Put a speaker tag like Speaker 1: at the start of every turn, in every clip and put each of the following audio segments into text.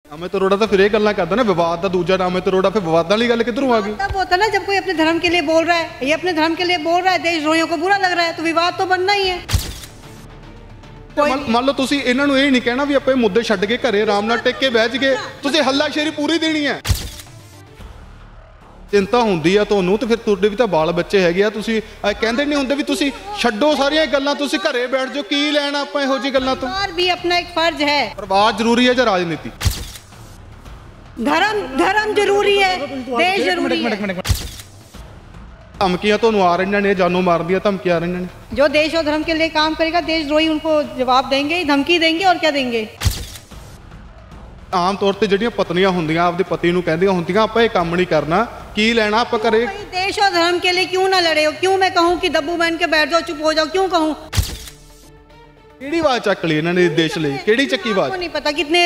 Speaker 1: अमित अरोड़ा तो फिर ये गल्लां करदा ना, विवाद का दूजा नाम अमित अरोड़ा, फिर विवादां वाली गल किधरों आ गई?
Speaker 2: तब होता ना जब कोई अपने धर्म के लिए बोल रहा है, ये अपने धर्म के लिए बोल रहा है, देशद्रोहियों को बुरा लग रहा है, तो विवाद तो बनना ही है।
Speaker 1: मान लो तुसी इन्हां नूं ये नहीं कहना भी आपां मुद्दे छड्ड के घरे आराम नाल टिक के बैठ गए, तुसी हल्लाशेरी पूरी देनी है। चिंता हुंदी आ तुहानूं ते फिर तुहाडे भी तां बाल बच्चे हैगे आ, तुसी कहंदे नहीं हुंदे भी तुसी छड्डो सारियां गल्लां, तुसी घरे बैठ जाओ, की लैना आपां इहो जी गल्लां तो।
Speaker 2: और भी अपना एक फर्ज है।
Speaker 1: परिवार जरूरी है या राजनीति?
Speaker 2: धर्म जरूरी है, देश जरूरी है।
Speaker 1: धमकियां तुहानूं आ रही ने, जानों मारन दियां धमकियां आ रही ने।
Speaker 2: जो देश और धर्म के लिए काम करेगा, देशद्रोही उनको जवाब देंगे, धमकी देंगे, और क्या देंगे।
Speaker 1: आम तौर पर जिहड़ियां पत्नियां हुंदियां आपदे पति नूं कहंदियां हुंदियां आपां इह काम नहीं करना, की लैना आपां घरे।
Speaker 2: देश और धर्म के लिए क्यों ना लड़े हो? क्यों मैं कहूं कि दब्बू बन के बैठ जाओ, चुप हो जाओ, क्यों कहूं?
Speaker 1: किहड़ी आवाज़ चक ली इन्हां ने देश लई? किहड़ी चक्की आवाज़?
Speaker 2: नहीं पता कितने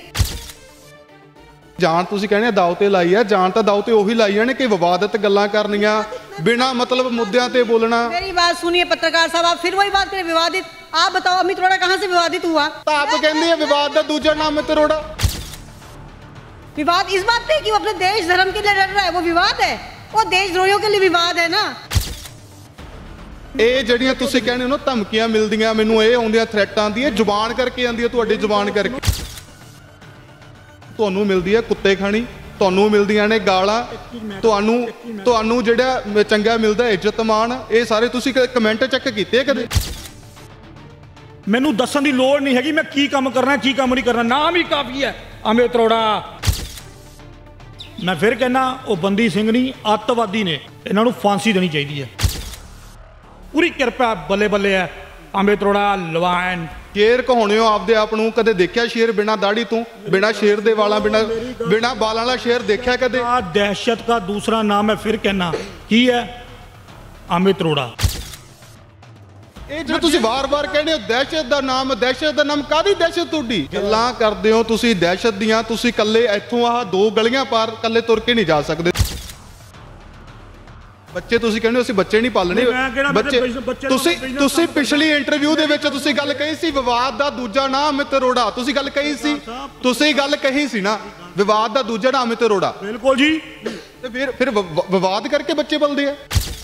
Speaker 1: जान तुसी कहने दाव ते लाई है, जान तो दाव ते ओही लाई है कि विवादित गल्लां करनियां, बिना मतलब मुद्दों ते बोलना।
Speaker 2: मेरी बात सुनिए पत्रकार साहब, आप फिर वही बात करें, विवादित। आप बताओ अमित अरोड़ा कहाँ से विवादित हुआ?
Speaker 1: तो आप कहते हैं विवाद का दूजा नाम अमित अरोड़ा।
Speaker 2: विवाद इस बात पे कि वो अपने देश धर्म के लिए लड़ रहा है, वो विवाद है। वो देशद्रोहियों के लिए विवाद है ना।
Speaker 1: ਇਹ ਜਿਹੜੀਆਂ ਤੁਸੀਂ ਕਹਿੰਦੇ ਹੋ ਨਾ ਧਮਕੀਆਂ ਮਿਲਦੀਆਂ ਮੈਨੂੰ, ਇਹ ਆਉਂਦੀਆਂ ਥ੍ਰੈਟਾਂ ਆਉਂਦੀਆਂ, ਜ਼ੁਬਾਨ ਕਰਕੇ ਆਉਂਦੀ ਹੈ, ਤੁਹਾਡੀ ਜ਼ੁਬਾਨ ਕਰਕੇ। ਤੁਹਾਨੂੰ ਮਿਲਦੀ ਹੈ ਕੁੱਤੇ ਖਾਣੀ, ਤੁਹਾਨੂੰ ਮਿਲਦੀਆਂ ਨੇ ਗਾਲਾਂ, ਤੁਹਾਨੂੰ ਜਿਹੜਾ ਚੰਗਾ ਮਿਲਦਾ ਇੱਜ਼ਤ ਮਾਣ, ਇਹ ਸਾਰੇ ਤੁਸੀਂ ਕਮੈਂਟ ਚੈੱਕ ਕੀਤੇ ਕਦੇ?
Speaker 3: ਮੈਨੂੰ ਦੱਸਣ ਦੀ ਲੋੜ ਨਹੀਂ ਹੈਗੀ ਮੈਂ ਕੀ ਕੰਮ ਕਰਨਾ ਕੀ ਕੰਮ ਨਹੀਂ ਕਰਨਾ, ਨਾਮ ਹੀ ਕਾਫੀ ਹੈ ਅਮਿਤ ਅਰੋੜਾ। ਮੈਂ ਫਿਰ ਕਹਿੰਦਾ ਉਹ ਬੰਦੀ ਸਿੰਘ ਨਹੀਂ, ਅੱਤਵਾਦੀ ਨੇ, ਇਹਨਾਂ ਨੂੰ ਫਾਂਸੀ ਦੇਣੀ ਚਾਹੀਦੀ ਹੈ। पूरी कृपा बल्ले बल्ले है अमित अरोड़ा लवान।
Speaker 1: शेर कहाने हो आपदे आप नूं? कदे देखिया शेर बिना दाढ़ी तो, बिना शेर दे वाला, बिना बालां वाला शेर देखिया कदे?
Speaker 3: दहशत का दूसरा नाम है, फिर कहना की है अमित अरोड़ा।
Speaker 1: जो तुसी बार-बार कहने हो दहशत दा नाम, कादी दहशत तुहाडी? गल्लां करदे हो तुसी दहशत दियां, तुसी कल्ले इत्थों आह 2 गलियां पार कल्ले तुर के नहीं जा सकदे। बच्चे तुसी कहने हो ਅਸੀਂ ਬੱਚੇ ਨਹੀਂ ਪਾਲਣੇ, ਤੁਸੀਂ ਪਿਛਲੀ ਇੰਟਰਵਿਊ ਦੇ ਵਿੱਚ ਤੁਸੀਂ ਗੱਲ ਕਹੀ ਸੀ ਵਿਵਾਦ ਦਾ ਦੂਜਾ ਨਾਮ ਅਮਿਤ ਅਰੋੜਾ, ਤੁਸੀਂ ਗੱਲ ਕਹੀ ਸੀ, ਤੁਸੀਂ ਗੱਲ ਕਹੀ ਸੀ ਨਾ ਵਿਵਾਦ ਦਾ ਦੂਜਾ ਨਾਮ ਅਮਿਤ ਅਰੋੜਾ।
Speaker 3: ਬਿਲਕੁਲ ਜੀ।
Speaker 1: ਤੇ ਫਿਰ ਵਿਵਾਦ ਕਰਕੇ ਬੱਚੇ ਪਲਦੇ ਆ।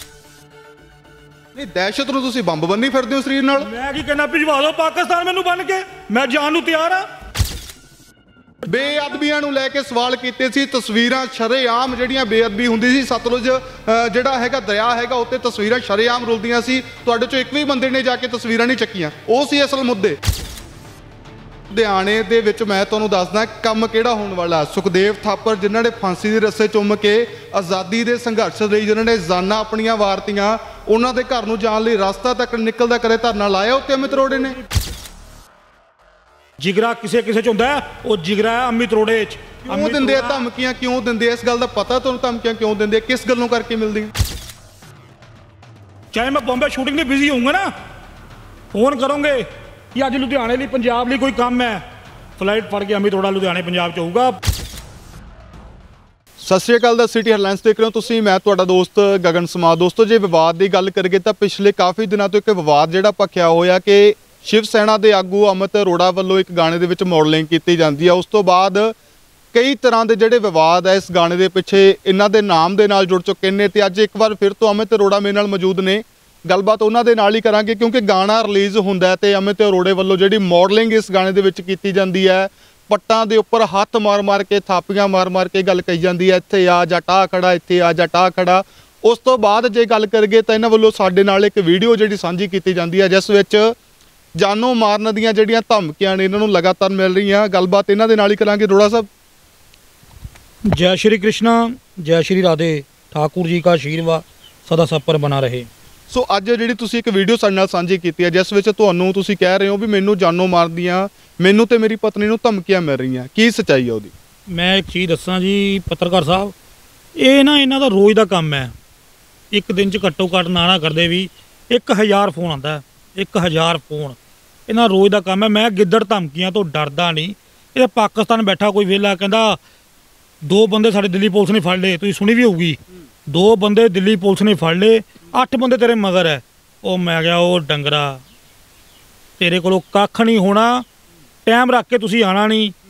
Speaker 1: ਨਹੀਂ ਦਹਿਸ਼ਤ ਨੂੰ ਤੁਸੀਂ ਬੰਬ ਬੰਨੀ ਫਿਰਦੇ ਹੋ ਸਰੀਰ ਨਾਲ।
Speaker 3: ਮੈਂ ਕੀ ਕਹਿਣਾ, ਭਿਜਵਾ ਦਿਓ ਪਾਕਿਸਤਾਨ ਮੈਨੂੰ ਬੰਨ ਕੇ, ਮੈਂ ਜਾਣ ਨੂੰ ਤਿਆਰ ਆ।
Speaker 1: ਬੇਅਦਬੀਆਂ ਨੂੰ ਲੈ ਕੇ ਸਵਾਲ ਕੀਤੇ ਸੀ, ਤਸਵੀਰਾਂ ਸ਼ਰੇਆਮ ਜਿਹੜੀਆਂ ਬੇਅਦਬੀ ਹੁੰਦੀ ਸੀ, ਸਤਲੁਜ ਜਿਹੜਾ ਹੈਗਾ ਦਰਿਆ ਹੈਗਾ ਉੱਤੇ ਤਸਵੀਰਾਂ ਸ਼ਰੇਆਮ ਰੁਲਦੀਆਂ ਸੀ, ਤੁਹਾਡੇ ਚੋਂ ਇੱਕ ਵੀ ਬੰਦੇ ਨੇ ਜਾ ਕੇ ਤਸਵੀਰਾਂ ਨਹੀਂ ਚੱਕੀਆਂ। ਉਹ ਸੀ ਅਸਲ ਮੁੱਦੇ। ਲੁਧਿਆਣੇ ਦੇ ਵਿੱਚ ਮੈਂ ਤੁਹਾਨੂੰ ਦੱਸਦਾ ਕੰਮ ਕਿਹੜਾ ਹੋਣ ਵਾਲਾ। ਸੁਖਦੇਵ ਥਾਪਰ ਜਿਨ੍ਹਾਂ ਨੇ ਫਾਂਸੀ ਦੇ ਰੱਸੇ ਚੁੰਮ ਕੇ ਆਜ਼ਾਦੀ ਦੇ ਸੰਘਰਸ਼ ਲਈ ਜਿਨ੍ਹਾਂ ਨੇ ਜਾਨਾਂ ਆਪਣੀਆਂ ਵਾਰਤੀਆਂ, ਉਹਨਾਂ ਦੇ ਘਰ ਨੂੰ ਜਾਣ ਲਈ ਰਸਤਾ ਤੱਕ ਨਿਕਲਦਾ ਕਰੇ ਧਰਨਾ ਲਾਇਆ ਉੱਤੇ ਅਮਿਤ ਅਰੋੜੇ ਨੇ।
Speaker 3: ਜਿਗਰਾ ਕਿਸੇ ਕਿਸੇ ਚ ਹੁੰਦਾ, ਉਹ ਜਿਗਰਾ ਹੈ ਅਮਿਤ ਅਰੋੜੇ ਚ।
Speaker 1: ਕਿਉਂ ਦਿੰਦੇ ਆ ਧਮਕੀਆਂ, ਕਿਉਂ ਦਿੰਦੇ? ਇਸ ਗੱਲ ਦਾ ਪਤਾ ਤੁਹਾਨੂੰ ਧਮਕੀਆਂ ਕਿਉਂ ਦਿੰਦੇ, ਕਿਸ ਗੱਲੋਂ ਕਰਕੇ ਮਿਲਦੀਆਂ?
Speaker 3: ਚਾਹੇ ਮੈਂ ਬੰਬੇ ਸ਼ੂਟਿੰਗ ਲਈ ਬਿਜ਼ੀ ਹੋਊਂਗਾ ਨਾ, ਫੋਨ ਕਰੋਗੇ ਕਿ ਅੱਜ ਲੁਧਿਆਣੇ ਲਈ ਪੰਜਾਬ ਲਈ ਕੋਈ ਕੰਮ ਹੈ, ਫਲਾਈਟ ਫੜ ਕੇ ਅਮਿਤ ਅਰੋੜਾ ਲੁਧਿਆਣੇ ਪੰਜਾਬ ਚ ਹੋਊਗਾ।
Speaker 1: ਸਤਿ ਸ਼੍ਰੀ ਅਕਾਲ ਦਾ ਸਿਟੀ ਹੈਡਲਾਈਨਸ ਦੇਖ ਰਹੇ ਹੋ ਤੁਸੀਂ, ਮੈਂ ਤੁਹਾਡਾ ਦੋਸਤ ਗਗਨ ਸਮਾਦ। ਦੋਸਤੋ ਜੇ ਵਿਵਾਦ ਦੀ ਗੱਲ ਕਰੀਏ ਤਾਂ ਪਿਛਲੇ ਕਾਫੀ ਦਿਨਾਂ ਤੋਂ ਇੱਕ ਵਿਵਾਦ ਜਿਹੜਾ ਭਖਿਆ ਹੋਇਆ ਕਿ ਸ਼ਿਵ ਸੈਨਾ ਦੇ ਆਗੂ ਅਮਿਤ ਅਰੋੜਾ ਵੱਲੋਂ ਇੱਕ ਗਾਣੇ ਦੇ ਵਿੱਚ ਮਾਡਲਿੰਗ ਕੀਤੀ ਜਾਂਦੀ ਹੈ। ਉਸ ਤੋਂ ਬਾਅਦ ਕਈ ਤਰ੍ਹਾਂ ਦੇ ਜਿਹੜੇ ਵਿਵਾਦ ਹੈ ਇਸ ਗਾਣੇ ਦੇ ਪਿੱਛੇ ਇਹਨਾਂ ਦੇ ਨਾਮ ਦੇ ਨਾਲ ਜੁੜ ਚੁੱਕੇ ਨੇ, ਤੇ ਅੱਜ ਇੱਕ ਵਾਰ ਫਿਰ ਤੋਂ ਅਮਿਤ ਅਰੋੜਾ ਮੇਰੇ ਨਾਲ ਮੌਜੂਦ ਨੇ। ਗੱਲਬਾਤ ਉਹਨਾਂ ਦੇ ਨਾਲ ਹੀ ਕਰਾਂਗੇ ਕਿਉਂਕਿ ਗਾਣਾ ਰਿਲੀਜ਼ ਹੁੰਦਾ ਹੈ ਤੇ ਅਮਿਤ ਅਰੋੜੇ ਵੱਲੋਂ ਜਿਹੜੀ ਮਾਡਲਿੰਗ ਇਸ ਗਾਣੇ ਦੇ ਵਿੱਚ ਕੀਤੀ ਜਾਂਦੀ ਹੈ, ਪੱਟਾਂ ਦੇ ਉੱਪਰ ਹੱਥ ਮਾਰ ਕੇ, ਥਾਪੀਆਂ ਮਾਰ ਕੇ ਗੱਲ ਕਹੀ ਜਾਂਦੀ ਹੈ, ਇੱਥੇ ਆ ਜੱਟ ਆ ਖੜਾ, ਇੱਥੇ ਆ ਜੱਟ ਆ ਖੜਾ। ਉਸ ਤੋਂ ਬਾਅਦ ਜੇ ਗੱਲ ਕਰੀਏ ਤਾਂ ਇਹਨਾਂ ਵੱਲੋਂ ਸਾਡੇ ਨਾਲ ਇੱਕ ਵੀਡੀਓ ਜਿਹੜੀ ਸਾਂਝੀ ਕੀਤੀ ਜਾਂਦੀ ਹੈ ਜਿਸ ਵਿੱਚ ਜਾਨੋਂ ਮਾਰਨ ਦੀਆਂ ਜਿਹੜੀਆਂ ਧਮਕੀਆਂ ਨੇ ਇਹਨਾਂ ਨੂੰ ਲਗਾਤਾਰ ਮਿਲ ਰਹੀਆਂ। ਗੱਲਬਾਤ ਇਹਨਾਂ ਦੇ ਨਾਲ ਹੀ ਕਰਾਂਗੇ। ਅਰੋੜਾ ਸਾਹਿਬ,
Speaker 3: ਜੈ ਸ਼੍ਰੀ ਕ੍ਰਿਸ਼ਨਾ, ਜੈ ਸ਼੍ਰੀ ਰਾਧੇ, ਠਾकुर जी का आशीर्वाद सदा सब पर बना रहे।
Speaker 1: ਸੋ ਅੱਜ ਜਿਹੜੀ ਤੁਸੀਂ ਇੱਕ ਵੀਡੀਓ ਸਾਡੇ ਨਾਲ ਸਾਂਝੀ ਕੀਤੀ ਹੈ ਜਿਸ ਵਿੱਚ ਤੁਹਾਨੂੰ ਤੁਸੀਂ ਕਹਿ ਰਹੇ ਹੋ ਵੀ ਮੈਨੂੰ ਜਾਨੋਂ ਮਾਰਦੀਆਂ, ਮੈਨੂੰ ਤੇ ਮੇਰੀ ਪਤਨੀ ਨੂੰ ਧਮਕੀਆਂ ਮਿਲ ਰਹੀਆਂ, ਕੀ ਸੱਚਾਈ ਹੈ ਉਹਦੀ?
Speaker 3: ਮੈਂ ਇੱਕ ਚੀਜ਼ ਦੱਸਾਂ ਜੀ ਪੱਤਰਕਾਰ ਸਾਹਿਬ, ਇਹ ਨਾ ਇਹਨਾਂ ਦਾ ਰੋਜ਼ ਦਾ ਕੰਮ ਹੈ। ਇੱਕ ਦਿਨ 'ਚ ਘੱਟੋ ਘੱਟ ਨਾ ਕਰਦੇ ਵੀ 1000 ਫੋਨ ਆਉਂਦਾ, 1000 ਫੋਨ ਇਹਨਾਂ ਰੋਜ਼ ਦਾ ਕੰਮ ਹੈ। ਮੈਂ ਗਿੱਦੜ ਧਮਕੀਆਂ ਤੋਂ ਡਰਦਾ ਨਹੀਂ। ਇਹ ਪਾਕਿਸਤਾਨ ਬੈਠਾ ਕੋਈ ਵਿਹਲਾ ਕਹਿੰਦਾ 2 ਬੰਦੇ ਸਾਡੇ ਦਿੱਲੀ ਪੁਲਿਸ ਨੇ ਫੜ ਲਏ, ਤੁਸੀਂ ਸੁਣੀ ਵੀ ਹੋਊਗੀ, 2 ਬੰਦੇ ਦਿੱਲੀ ਪੁਲਿਸ ਨੇ ਫੜ ਲਏ, 8 ਬੰਦੇ ਤੇਰੇ ਮਗਰ ਹੈ। ਉਹ ਮੈਂ ਕਿਹਾ ਉਹ ਡੰਗਰਾ ਤੇਰੇ ਕੋਲੋਂ ਕੱਖ ਨਹੀਂ ਹੋਣਾ, ਟਾਈਮ ਰੱਖ ਕੇ ਤੁਸੀਂ ਆਣਾ ਨਹੀਂ,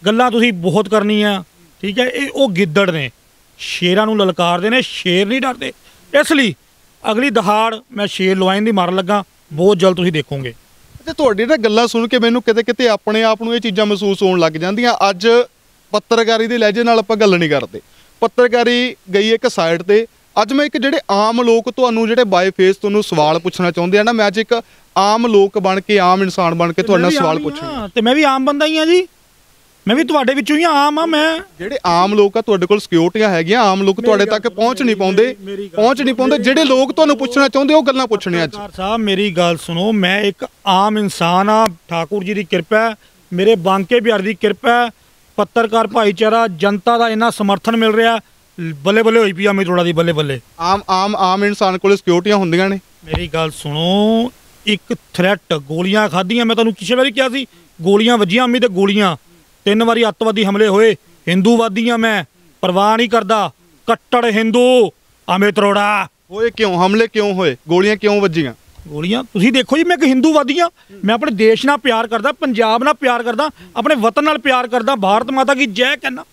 Speaker 3: ਗੱਲਾਂ ਤੁਸੀਂ ਬਹੁਤ ਕਰਨੀਆਂ, ਠੀਕ ਹੈ। ਇਹ ਉਹ ਗਿੱਦੜ ਨੇ, ਸ਼ੇਰਾਂ ਨੂੰ ਲਲਕਾਰਦੇ ਨੇ, ਸ਼ੇਰ ਨਹੀਂ ਡਰਦੇ। ਇਸ ਲਈ ਅਗਲੀ ਦਹਾੜ ਮੈਂ ਸ਼ੇਰ ਲਵਾਈਨ ਦੀ ਮਾਰਨ ਲੱਗਾ, ਬਹੁਤ ਜਲਦ ਤੁਸੀਂ ਦੇਖੋਗੇ।
Speaker 1: ਤੇ ਤੁਹਾਡੀ ਨਾ ਗੱਲਾਂ ਸੁਣ ਕੇ ਮੈਨੂੰ ਕਿਤੇ ਕਿਤੇ ਆਪਣੇ ਆਪ ਨੂੰ ਇਹ ਚੀਜ਼ਾਂ ਮਹਿਸੂਸ ਹੋਣ ਲੱਗ ਜਾਂਦੀਆਂ। ਅੱਜ ਪੱਤਰਕਾਰੀ ਦੇ ਲਹਿਜੇ ਨਾਲ ਆਪਾਂ ਗੱਲ ਨਹੀਂ ਕਰਦੇ, ਪੱਤਰਕਾਰੀ ਗਈ ਇੱਕ ਸਾਈਡ ਤੇ। ਅੱਜ ਮੈਂ ਇੱਕ ਜਿਹੜੇ ਆਮ ਲੋਕ ਤੁਹਾਨੂੰ ਜਿਹੜੇ ਬਾਈ ਫੇਸ ਤੁਹਾਨੂੰ ਸਵਾਲ ਪੁੱਛਣਾ ਚਾਹੁੰਦੇ ਆ ਨਾ, ਮੈਂ ਅੱਜ ਇੱਕ ਆਮ ਲੋਕ ਬਣ ਕੇ, ਆਮ ਇਨਸਾਨ ਬਣ ਕੇ ਤੁਹਾਡੇ ਨਾਲ ਸਵਾਲ ਪੁੱਛਣਾ।
Speaker 3: ਤੇ ਮੈਂ ਵੀ ਆਮ ਬੰਦਾ ਹੀ ਆ ਜੀ, ਮੈਂ ਵੀ ਤੁਹਾਡੇ ਵਿੱਚੋਂ ਹੀ ਆਮ ਆ। ਮੈਂ
Speaker 1: ਜਿਹੜੇ ਆਮ ਲੋਕ ਆ, ਤੁਹਾਡੇ ਕੋਲ ਸਿਕਿਉਰਟੀਆਂ ਹੈਗੀਆਂ, ਆਮ ਲੋਕ ਤੁਹਾਡੇ ਤੱਕ ਪਹੁੰਚ ਨਹੀਂ ਪਾਉਂਦੇ, ਜਿਹੜੇ ਲੋਕ ਤੁਹਾਨੂੰ ਪੁੱਛਣਾ ਚਾਹੁੰਦੇ ਉਹ ਗੱਲਾਂ ਪੁੱਛਣੀਆਂ। ਅੱਜ
Speaker 3: ਸਰਕਾਰ ਸਾਹਿਬ ਮੇਰੀ ਗੱਲ ਸੁਣੋ, ਮੈਂ ਇੱਕ ਆਮ ਇਨਸਾਨ ਆ, ਠਾਕੁਰ ਜੀ ਦੀ ਕਿਰਪਾ ਹੈ, ਮੇਰੇ ਬਾਂਕੇ ਬਿਹਾਰ ਦੀ ਕਿਰਪਾ ਹੈ, ਪੱਤਰਕਾਰ ਭਾਈਚਾਰਾ ਜਨਤਾ ਦਾ ਇੰਨਾ ਸਮਰਥਨ ਮਿਲ ਰਿਹਾ, ਬੱਲੇ ਬੱਲੇ ਹੋਈ ਪਈ ਅਮਿਤ ਅਰੋੜਾ ਦੀ, ਬੱਲੇ ਬੱਲੇ।
Speaker 1: ਆਮ ਇਨਸਾਨ ਕੋਲ ਸਿਕਿਉਰਟੀਆਂ ਹੁੰਦੀਆਂ ਨੇ।
Speaker 3: ਮੇਰੀ ਗੱਲ ਸੁਣੋ, ਇੱਕ ਥ੍ਰੈਟ, ਗੋਲੀਆਂ ਖਾਧੀਆਂ, ਮੈਂ ਤੁਹਾਨੂੰ ਕਿਸੇ ਵਾਰੀ ਕਿਹਾ ਸੀ, ਗੋਲੀਆਂ ਵੱਜੀਆਂ ਅਮਿਤ, ਤੇ ਗੋਲੀਆਂ 3 ਵਾਰੀ ਅੱਤਵਾਦੀ ਹਮਲੇ ਹੋਏ। ਹਿੰਦੂਵਾਦੀਆਂ ਮੈਂ ਪਰਵਾਹ ਨਹੀਂ ਕਰਦਾ, ਕੱਟੜ ਹਿੰਦੂ ਅਮਿਤ ਅਰੋੜਾ।
Speaker 1: ਹੋਏ ਕਿਉਂ ਹਮਲੇ, ਕਿਉਂ ਹੋਏ, ਗੋਲੀਆਂ ਕਿਉਂ ਵੱਜੀਆਂ?
Speaker 3: ਗੋਲੀਆਂ ਤੁਸੀਂ ਦੇਖੋ ਜੀ, ਮੈਂ ਇੱਕ ਹਿੰਦੂਵਾਦੀ ਹਾਂ, ਮੈਂ ਆਪਣੇ ਦੇਸ਼ ਨਾਲ ਪਿਆਰ ਕਰਦਾ, ਪੰਜਾਬ ਨਾਲ ਪਿਆਰ ਕਰਦਾ, ਆਪਣੇ ਵਤਨ ਨਾਲ ਪਿਆਰ ਕਰਦਾ, ਭਾਰਤ ਮਾਤਾ ਕੀ ਜੈ ਕਹਿੰਦਾ,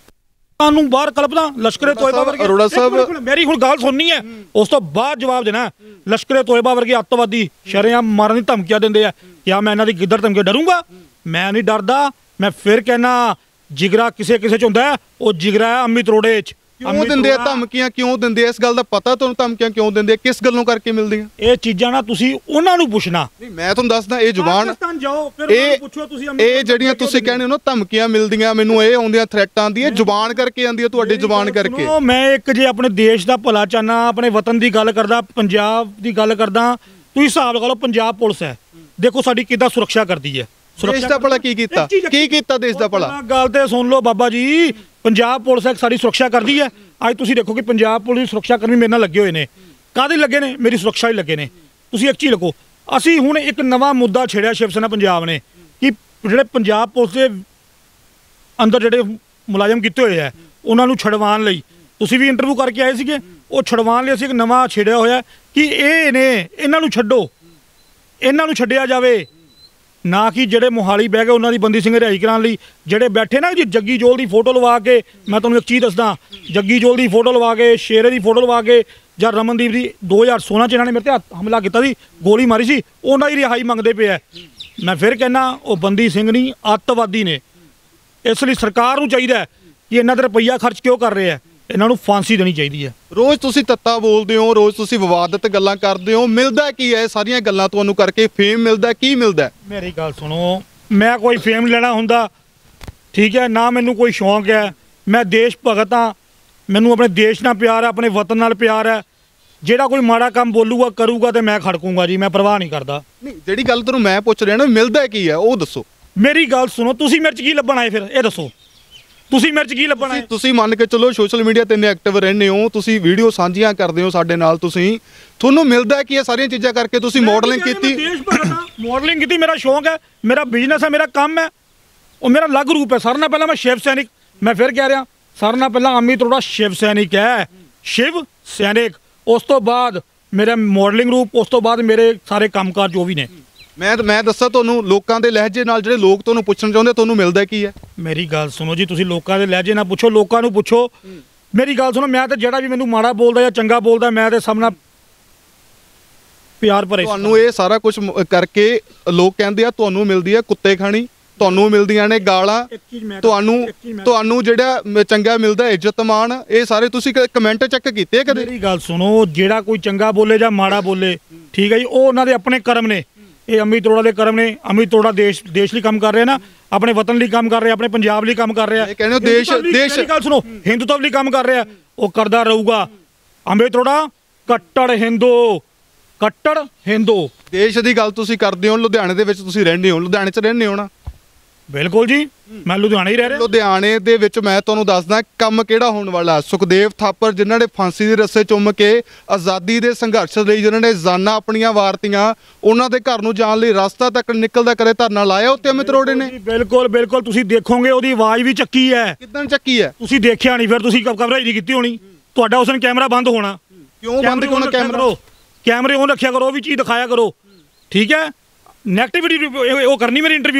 Speaker 3: ਨੂੰ ਬਾਹਰ ਕਲਪਦਾ। ਲਸ਼ਕਰੇ ਤੋਇਬਾ ਵਰਗੇ,
Speaker 1: ਅਰੋੜਾ ਸਾਹਿਬ
Speaker 3: ਮੇਰੀ ਹੁਣ ਗੱਲ ਸੁਣਨੀ ਹੈ, ਉਸ ਤੋਂ ਬਾਅਦ ਜਵਾਬ ਦੇਣਾ। ਲਸ਼ਕਰੇ ਤੋਇਬਾ ਵਰਗੇ ਅੱਤਵਾਦੀ ਸ਼ਰੇਆਮ ਮਾਰਨ ਦੀ ਧਮਕੀਆਂ ਦਿੰਦੇ ਆ, ਕਿਆ ਮੈਂ ਇਹਨਾਂ ਦੀ ਗਿੱਦੜ ਧਮਕੀ ਡਰੂੰਗਾ? ਮੈਂ ਨਹੀਂ ਡਰਦਾ। ਮੈਂ ਫਿਰ ਕਹਿਣਾ, ਜਿਗਰਾ ਕਿਸੇ ਕਿਸੇ ਚ ਹੁੰਦਾ, ਉਹ ਜਿਗਰਾ ਹੈ ਅਮਿਤ ਅਰੋੜੇ ਚ।
Speaker 1: ਕਿਉਂ ਦਿੰਦੇ ਆ ਧਮਕੀਆਂ, ਕਿਉਂ ਦਿੰਦੇ ਆ? ਇਸ ਗੱਲ ਦਾ ਪਤਾ ਤੁਹਾਨੂੰ? ਧਮਕੀਆਂ ਕਿਉਂ ਦਿੰਦੇ ਆ, ਕਿਸ ਗੱਲੋਂ ਕਰਕੇ ਮਿਲਦੀਆਂ
Speaker 3: ਇਹ ਚੀਜ਼ਾਂ? ਨਾ ਤੁਸੀਂ ਉਹਨਾਂ ਨੂੰ ਪੁੱਛਣਾ।
Speaker 1: ਨਹੀਂ, ਮੈਂ ਤੁਹਾਨੂੰ ਦੱਸਦਾ, ਇਹ ਜ਼ੁਬਾਨ,
Speaker 3: ਪਾਕਿਸਤਾਨ ਜਾਓ, ਫਿਰ ਉਹਨਾਂ ਨੂੰ ਪੁੱਛੋ ਤੁਸੀਂ
Speaker 1: ਇਹ ਜਿਹੜੀਆਂ ਤੁਸੀਂ ਕਹਿੰਦੇ ਹੋ ਨਾ ਧਮਕੀਆਂ ਮਿਲਦੀਆਂ, ਮੈਨੂੰ ਇਹ ਆਉਂਦੀਆਂ, ਥ੍ਰੈਟ ਆਉਂਦੀਆਂ, ਜ਼ੁਬਾਨ ਕਰਕੇ ਆਉਂਦੀ ਹੈ, ਤੁਹਾਡੀ ਜ਼ੁਬਾਨ ਕਰਕੇ।
Speaker 3: ਮੈਂ ਇੱਕ ਜੇ ਆਪਣੇ ਦੇਸ਼ ਦਾ ਭਲਾ ਚਾਹਨਾ, ਆਪਣੇ ਵਤਨ ਦੀ ਗੱਲ ਕਰਦਾ, ਪੰਜਾਬ ਦੀ ਗੱਲ ਕਰਦਾ, ਤੁਸੀਂ ਹਿਸਾਬ ਲਗਾ ਲਓ, ਪੰਜਾਬ ਪੁਲਿਸ ਹੈ, ਦੇਖੋ ਸਾਡੀ ਕਿੱਦਾਂ ਸੁਰੱਖਿਆ ਕਰਦੀ ਹੈ।
Speaker 1: ਦੇਸ਼ ਦਾ ਭਲਾ ਕੀ ਕੀਤਾ, ਕੀ ਕੀਤਾ ਦੇਸ਼ ਦਾ ਭਲਾ?
Speaker 3: ਗੱਲ ਤੇ ਸੁਣ ਲਓ ਬਾਬਾ ਜੀ, ਪੰਜਾਬ ਪੁਲਿਸ ਸਾਡੀ ਸੁਰੱਖਿਆ ਕਰਦੀ ਹੈ। ਅੱਜ ਤੁਸੀਂ ਦੇਖੋ ਕਿ ਪੰਜਾਬ ਪੁਲਿਸ ਦੀ ਸੁਰੱਖਿਆ ਕਰਮੀ ਮੇਰੇ ਨਾਲ ਲੱਗੇ ਹੋਏ ਨੇ। ਕਾਹਦੇ ਲੱਗੇ ਨੇ? ਮੇਰੀ ਸੁਰੱਖਿਆ ਹੀ ਲੱਗੇ ਨੇ। ਤੁਸੀਂ ਇੱਕ ਚੀਜ਼ ਲਿਖੋ, ਅਸੀਂ ਹੁਣ ਇੱਕ ਨਵਾਂ ਮੁੱਦਾ ਛੇੜਿਆ ਸ਼ਿਵ ਸੈਨਾ ਪੰਜਾਬ ਨੇ, ਕਿ ਜਿਹੜੇ ਪੰਜਾਬ ਪੁਲਿਸ ਦੇ ਅੰਦਰ ਜਿਹੜੇ ਮੁਲਾਜ਼ਮ ਕੀਤੇ ਹੋਏ ਆ, ਉਹਨਾਂ ਨੂੰ ਛਡਵਾਉਣ ਲਈ, ਤੁਸੀਂ ਵੀ ਇੰਟਰਵਿਊ ਕਰਕੇ ਆਏ ਸੀਗੇ, ਉਹ ਛਡਵਾਉਣ ਲਈ ਅਸੀਂ ਇੱਕ ਨਵਾਂ ਛੇੜਿਆ ਹੋਇਆ ਕਿ ਇਹਨਾਂ ਨੂੰ ਛੱਡੋ, ਇਹਨਾਂ ਨੂੰ ਛੱਡਿਆ ਜਾਵੇ, ਨਾ ਕਿ ਜਿਹੜੇ ਮੋਹਾਲੀ ਬਹਿ ਗਏ ਉਹਨਾਂ ਦੀ ਬੰਦੀ ਸਿੰਘ ਰਿਹਾਈ ਕਰਾਉਣ ਲਈ। ਜਿਹੜੇ ਬੈਠੇ ਨਾ ਜੀ, ਜੱਗੀ ਜੋਲ ਦੀ ਫੋਟੋ ਲਵਾ ਕੇ, ਮੈਂ ਤੁਹਾਨੂੰ ਇੱਕ ਚੀਜ਼ ਦੱਸਦਾ, ਜੱਗੀ ਜੋਲ ਦੀ ਫੋਟੋ ਲਵਾ ਕੇ, ਸ਼ੇਰੇ ਦੀ ਫੋਟੋ ਲਵਾ ਕੇ, ਜਾਂ ਰਮਨਦੀਪ ਦੀ 2016 ਚ ਇਹਨਾਂ ਨੇ ਮੇਰੇ ਤੇ ਹਮਲਾ ਕੀਤਾ ਸੀ, ਗੋਲੀ ਮਾਰੀ ਸੀ, ਉਹਨਾਂ ਦੀ ਰਿਹਾਈ ਮੰਗਦੇ ਪਏ ਆ। ਮੈਂ ਫਿਰ ਕਹਿੰਦਾ, ਉਹ ਬੰਦੀ ਸਿੰਘ ਨਹੀਂ, ਅੱਤਵਾਦੀ ਨੇ। ਇਸ ਲਈ ਸਰਕਾਰ ਨੂੰ ਚਾਹੀਦਾ ਕਿ ਇਹਨਾਂ ਤੇ ਰੁਪਈਆ ਖਰਚ ਕਿਉਂ ਕਰ ਰਹੇ ਆ, ਇਹਨਾਂ ਨੂੰ ਫਾਂਸੀ ਦੇਣੀ ਚਾਹੀਦੀ ਹੈ।
Speaker 1: ਰੋਜ਼ ਤੁਸੀਂ ਤੱਤਾ ਬੋਲਦੇ ਹੋ, ਰੋਜ਼ ਤੁਸੀਂ ਵਿਵਾਦਤ ਗੱਲਾਂ ਕਰਦੇ ਹੋ, ਮਿਲਦਾ ਕੀ ਹੈ? ਸਾਰੀਆਂ ਗੱਲਾਂ ਤੁਹਾਨੂੰ ਕਰਕੇ ਫੇਮ ਮਿਲਦਾ, ਕੀ ਮਿਲਦਾ?
Speaker 3: ਮੇਰੀ ਗੱਲ ਸੁਣੋ, ਮੈਂ ਕੋਈ ਫੇਮ ਲੈਣਾ ਹੁੰਦਾ, ਠੀਕ ਹੈ, ਨਾ ਮੈਨੂੰ ਕੋਈ ਸ਼ੌਂਕ ਹੈ। ਮੈਂ ਦੇਸ਼ ਭਗਤ ਹਾਂ, ਮੈਨੂੰ ਆਪਣੇ ਦੇਸ਼ ਨਾਲ ਪਿਆਰ ਹੈ, ਆਪਣੇ ਵਤਨ ਨਾਲ ਪਿਆਰ ਹੈ। ਜਿਹੜਾ ਕੋਈ ਮਾੜਾ ਕੰਮ ਬੋਲੂਗਾ ਕਰੂਗਾ ਤੇ ਮੈਂ ਖੜਕੂਗਾ ਜੀ, ਮੈਂ ਪਰਵਾਹ ਨਹੀਂ ਕਰਦਾ।
Speaker 1: ਨਹੀਂ, ਜਿਹੜੀ ਗੱਲ ਤੁਹਾਨੂੰ ਮੈਂ ਪੁੱਛ ਰਿਹਾ ਨਾ, ਮਿਲਦਾ ਕੀ ਹੈ ਉਹ ਦੱਸੋ।
Speaker 3: ਮੇਰੀ ਗੱਲ ਸੁਣੋ, ਤੁਸੀਂ ਮੇਰੇ 'ਚ ਕੀ ਲੱਭਣ ਆਏ? ਫਿਰ ਇਹ ਦੱਸੋ, ਤੁਸੀਂ ਮੇਰੇ 'ਚ ਕੀ ਲੱਭਣ ਆਏ?
Speaker 1: ਤੁਸੀਂ ਮੰਨ ਕੇ ਚਲੋ ਸੋਸ਼ਲ ਮੀਡੀਆ ਤੇ ਇੰਨੇ ਐਕਟਿਵ ਰਹਿੰਦੇ ਹੋ, ਤੁਸੀਂ ਵੀਡੀਓ ਸਾਂਝੀਆਂ ਕਰਦੇ ਹੋ ਸਾਡੇ ਨਾਲ, ਤੁਹਾਨੂੰ ਮਿਲਦਾ ਕੀ ਹੈ ਸਾਰੀਆਂ ਚੀਜ਼ਾਂ ਕਰਕੇ? ਤੁਸੀਂ ਮਾਡਲਿੰਗ ਕੀਤੀ,
Speaker 3: ਮਾਡਲਿੰਗ ਕੀਤੀ, ਮੇਰਾ ਸ਼ੌਂਕ ਹੈ, ਮੇਰਾ ਬਿਜ਼ਨਸ ਹੈ, ਮੇਰਾ ਕੰਮ ਹੈ, ਉਹ ਮੇਰਾ ਅਲੱਗ ਰੂਪ ਹੈ। ਸਾਰਿਆਂ ਨਾਲ ਪਹਿਲਾਂ ਮੈਂ ਸ਼ਿਵ ਸੈਨਿਕ, ਮੈਂ ਫਿਰ ਕਹਿ ਰਿਹਾ, ਸਾਰਿਆਂ ਨਾਲ ਪਹਿਲਾਂ ਅਮਿਤ ਅਰੋੜਾ ਸ਼ਿਵ ਸੈਨਿਕ ਹੈ, ਸ਼ਿਵ ਸੈਨਿਕ। ਉਸ ਤੋਂ ਬਾਅਦ ਮੇਰਾ ਮਾਡਲਿੰਗ ਰੂਪ, ਉਸ ਤੋਂ ਬਾਅਦ ਮੇਰੇ ਸਾਰੇ ਕੰਮਕਾਰ ਜੋ ਵੀ ਨੇ।
Speaker 1: ਮੈਂ ਦੱਸਾਂ ਤੁਹਾਨੂੰ, ਲੋਕਾਂ ਦੇ ਲਹਿਜੇ ਨਾਲ ਜਿਹੜੇ ਲੋਕ ਤੁਹਾਨੂੰ ਪੁੱਛਣਾ ਚਾਹੁੰਦੇ, ਤੁਹਾਨੂੰ ਮਿਲਦਾ ਕੀ ਹੈ?
Speaker 3: ਮੇਰੀ ਗੱਲ ਸੁਣੋ ਜੀ, ਤੁਸੀਂ ਲੋਕਾਂ ਦੇ ਲਹਿਜੇ ਨਾਲ ਪੁੱਛੋ, ਲੋਕਾਂ ਨੂੰ ਪੁੱਛੋ। ਮੇਰੀ ਗੱਲ ਸੁਣੋ, ਮੈਂ ਤਾਂ ਜਿਹੜਾ ਵੀ ਮੈਨੂੰ ਮਾੜਾ ਬੋਲਦਾ ਜਾਂ ਚੰਗਾ ਬੋਲਦਾ, ਮੈਂ ਤੇ ਸਭ ਨਾਲ ਪਿਆਰ ਭਰੇ।
Speaker 1: ਤੁਹਾਨੂੰ ਇਹ ਸਾਰਾ ਕੁਝ ਕਰਕੇ ਲੋਕ ਕਹਿੰਦੇ ਆ ਤੁਹਾਨੂੰ ਮਿਲਦੀ ਹੈ ਕੁੱਤੇ ਖਾਣੀ, ਤੁਹਾਨੂੰ ਮਿਲਦੀਆਂ ਨੇ ਗਾਲਾਂ, ਤੁਹਾਨੂੰ ਜਿਹੜਾ ਚੰਗਾ ਮਿਲਦਾ ਇੱਜ਼ਤ ਮਾਣ, ਇਹ ਸਾਰੇ ਤੁਸੀਂ ਕਮੈਂਟ ਚੈੱਕ ਕੀਤੇ ਕਦੇ?
Speaker 3: ਮੇਰੀ ਗੱਲ ਸੁਣੋ, ਜਿਹੜਾ ਕੋਈ ਚੰਗਾ ਬੋਲੇ ਜਾਂ ਮਾੜਾ ਬੋਲੇ, ਠੀਕ ਹੈ ਜੀ, ਉਹ ਉਹਨਾਂ ਦੇ ਆਪਣੇ ਕਰਮ ਨੇ। ਇਹ ਅਮਿਤ ਅਰੋੜਾ ਦੇ ਕਰਮ ਨੇ। ਅਮਿਤ ਅਰੋੜਾ ਦੇਸ਼ ਲਈ ਕੰਮ ਕਰ ਰਿਹਾ ਨਾ, ਆਪਣੇ ਵਤਨ ਲਈ ਕੰਮ ਕਰ ਰਿਹਾ, ਆਪਣੇ ਪੰਜਾਬ ਲਈ ਕੰਮ ਕਰ ਰਿਹਾ।
Speaker 1: ਇਹ ਕਹਿੰਦੇ ਦੇਸ਼
Speaker 3: ਗੱਲ ਸੁਣੋ, ਹਿੰਦੂਤਵ ਲਈ ਕੰਮ ਕਰ ਰਿਹਾ, ਉਹ ਕਰਦਾ ਰਹੂਗਾ। ਅਮਿਤ ਅਰੋੜਾ ਕੱਟੜ ਹਿੰਦੂ।
Speaker 1: ਦੇਸ਼ ਦੀ ਗੱਲ ਤੁਸੀਂ ਕਰਦੇ ਹੋ, ਲੁਧਿਆਣੇ ਦੇ ਵਿੱਚ ਤੁਸੀਂ ਰਹਿੰਦੇ ਹੋ, ਲੁਧਿਆਣੇ 'ਚ ਰਹਿੰਦੇ ਹੋ ਨਾ?
Speaker 3: ਬਿਲਕੁਲ ਜੀ, ਮੈਂ ਲੁਧਿਆਣੇ ਹੀ ਰਹਿ ਰਿਹਾ।
Speaker 1: ਲੁਧਿਆਣੇ ਦੇ ਵਿੱਚ ਮੈਂ ਤੁਹਾਨੂੰ ਦੱਸਦਾ ਕੰਮ ਕਿਹੜਾ ਹੋਣ ਵਾਲਾ। ਸੁਖਦੇਵ ਥਾਪਰ, ਜਿਨ੍ਹਾਂ ਨੇ ਫਾਂਸੀ ਦੇ ਰੱਸੇ ਚੁੰਮ ਕੇ ਆਜ਼ਾਦੀ ਦੇ ਸੰਘਰਸ਼ ਲਈ ਜਿਨ੍ਹਾਂ ਨੇ ਜਾਨਾਂ ਆਪਣੀਆਂ ਵਾਰਤੀਆਂ, ਉਹਨਾਂ ਦੇ ਘਰ ਨੂੰ ਜਾਣ ਲਈ ਰਸਤਾ ਤੱਕ ਨਿਕਲਦਾ ਕਦੇ ਧਰਨਾ ਲਾਇਆ ਉੱਤੇ ਅਮਿਤ ਅਰੋੜੇ ਨੇ?
Speaker 3: ਬਿਲਕੁਲ ਤੁਸੀਂ ਦੇਖੋਗੇ, ਉਹਦੀ ਆਵਾਜ਼ ਵੀ ਚੱਕੀ ਹੈ।
Speaker 1: ਕਿੱਦਾਂ ਚੱਕੀ ਹੈ?
Speaker 3: ਤੁਸੀਂ ਦੇਖਿਆ ਨਹੀਂ, ਫਿਰ ਤੁਸੀਂ ਕਵਰੇਜ ਨਹੀਂ ਕੀਤੀ ਹੋਣੀ। ਤੁਹਾਡਾ ਉਸ ਦਿਨ ਕੈਮਰਾ ਬੰਦ ਹੋਣਾ।
Speaker 1: ਕਿਉਂ ਬੰਦ ਹੋਣਾ ਕੈਮਰਾ?
Speaker 3: ਕੈਮਰੇ ਉਹ ਰੱਖਿਆ ਕਰੋ, ਉਹ ਵੀ ਚੀਜ਼ ਦਿਖਾਇਆ ਕਰੋ, ਠੀਕ ਹੈ। ਨੈਗੇਟਿਵਿਟੀ ਉਹ ਕਰਨੀ ਮੇਰੀ ਇੰਟਰਵਿਊ,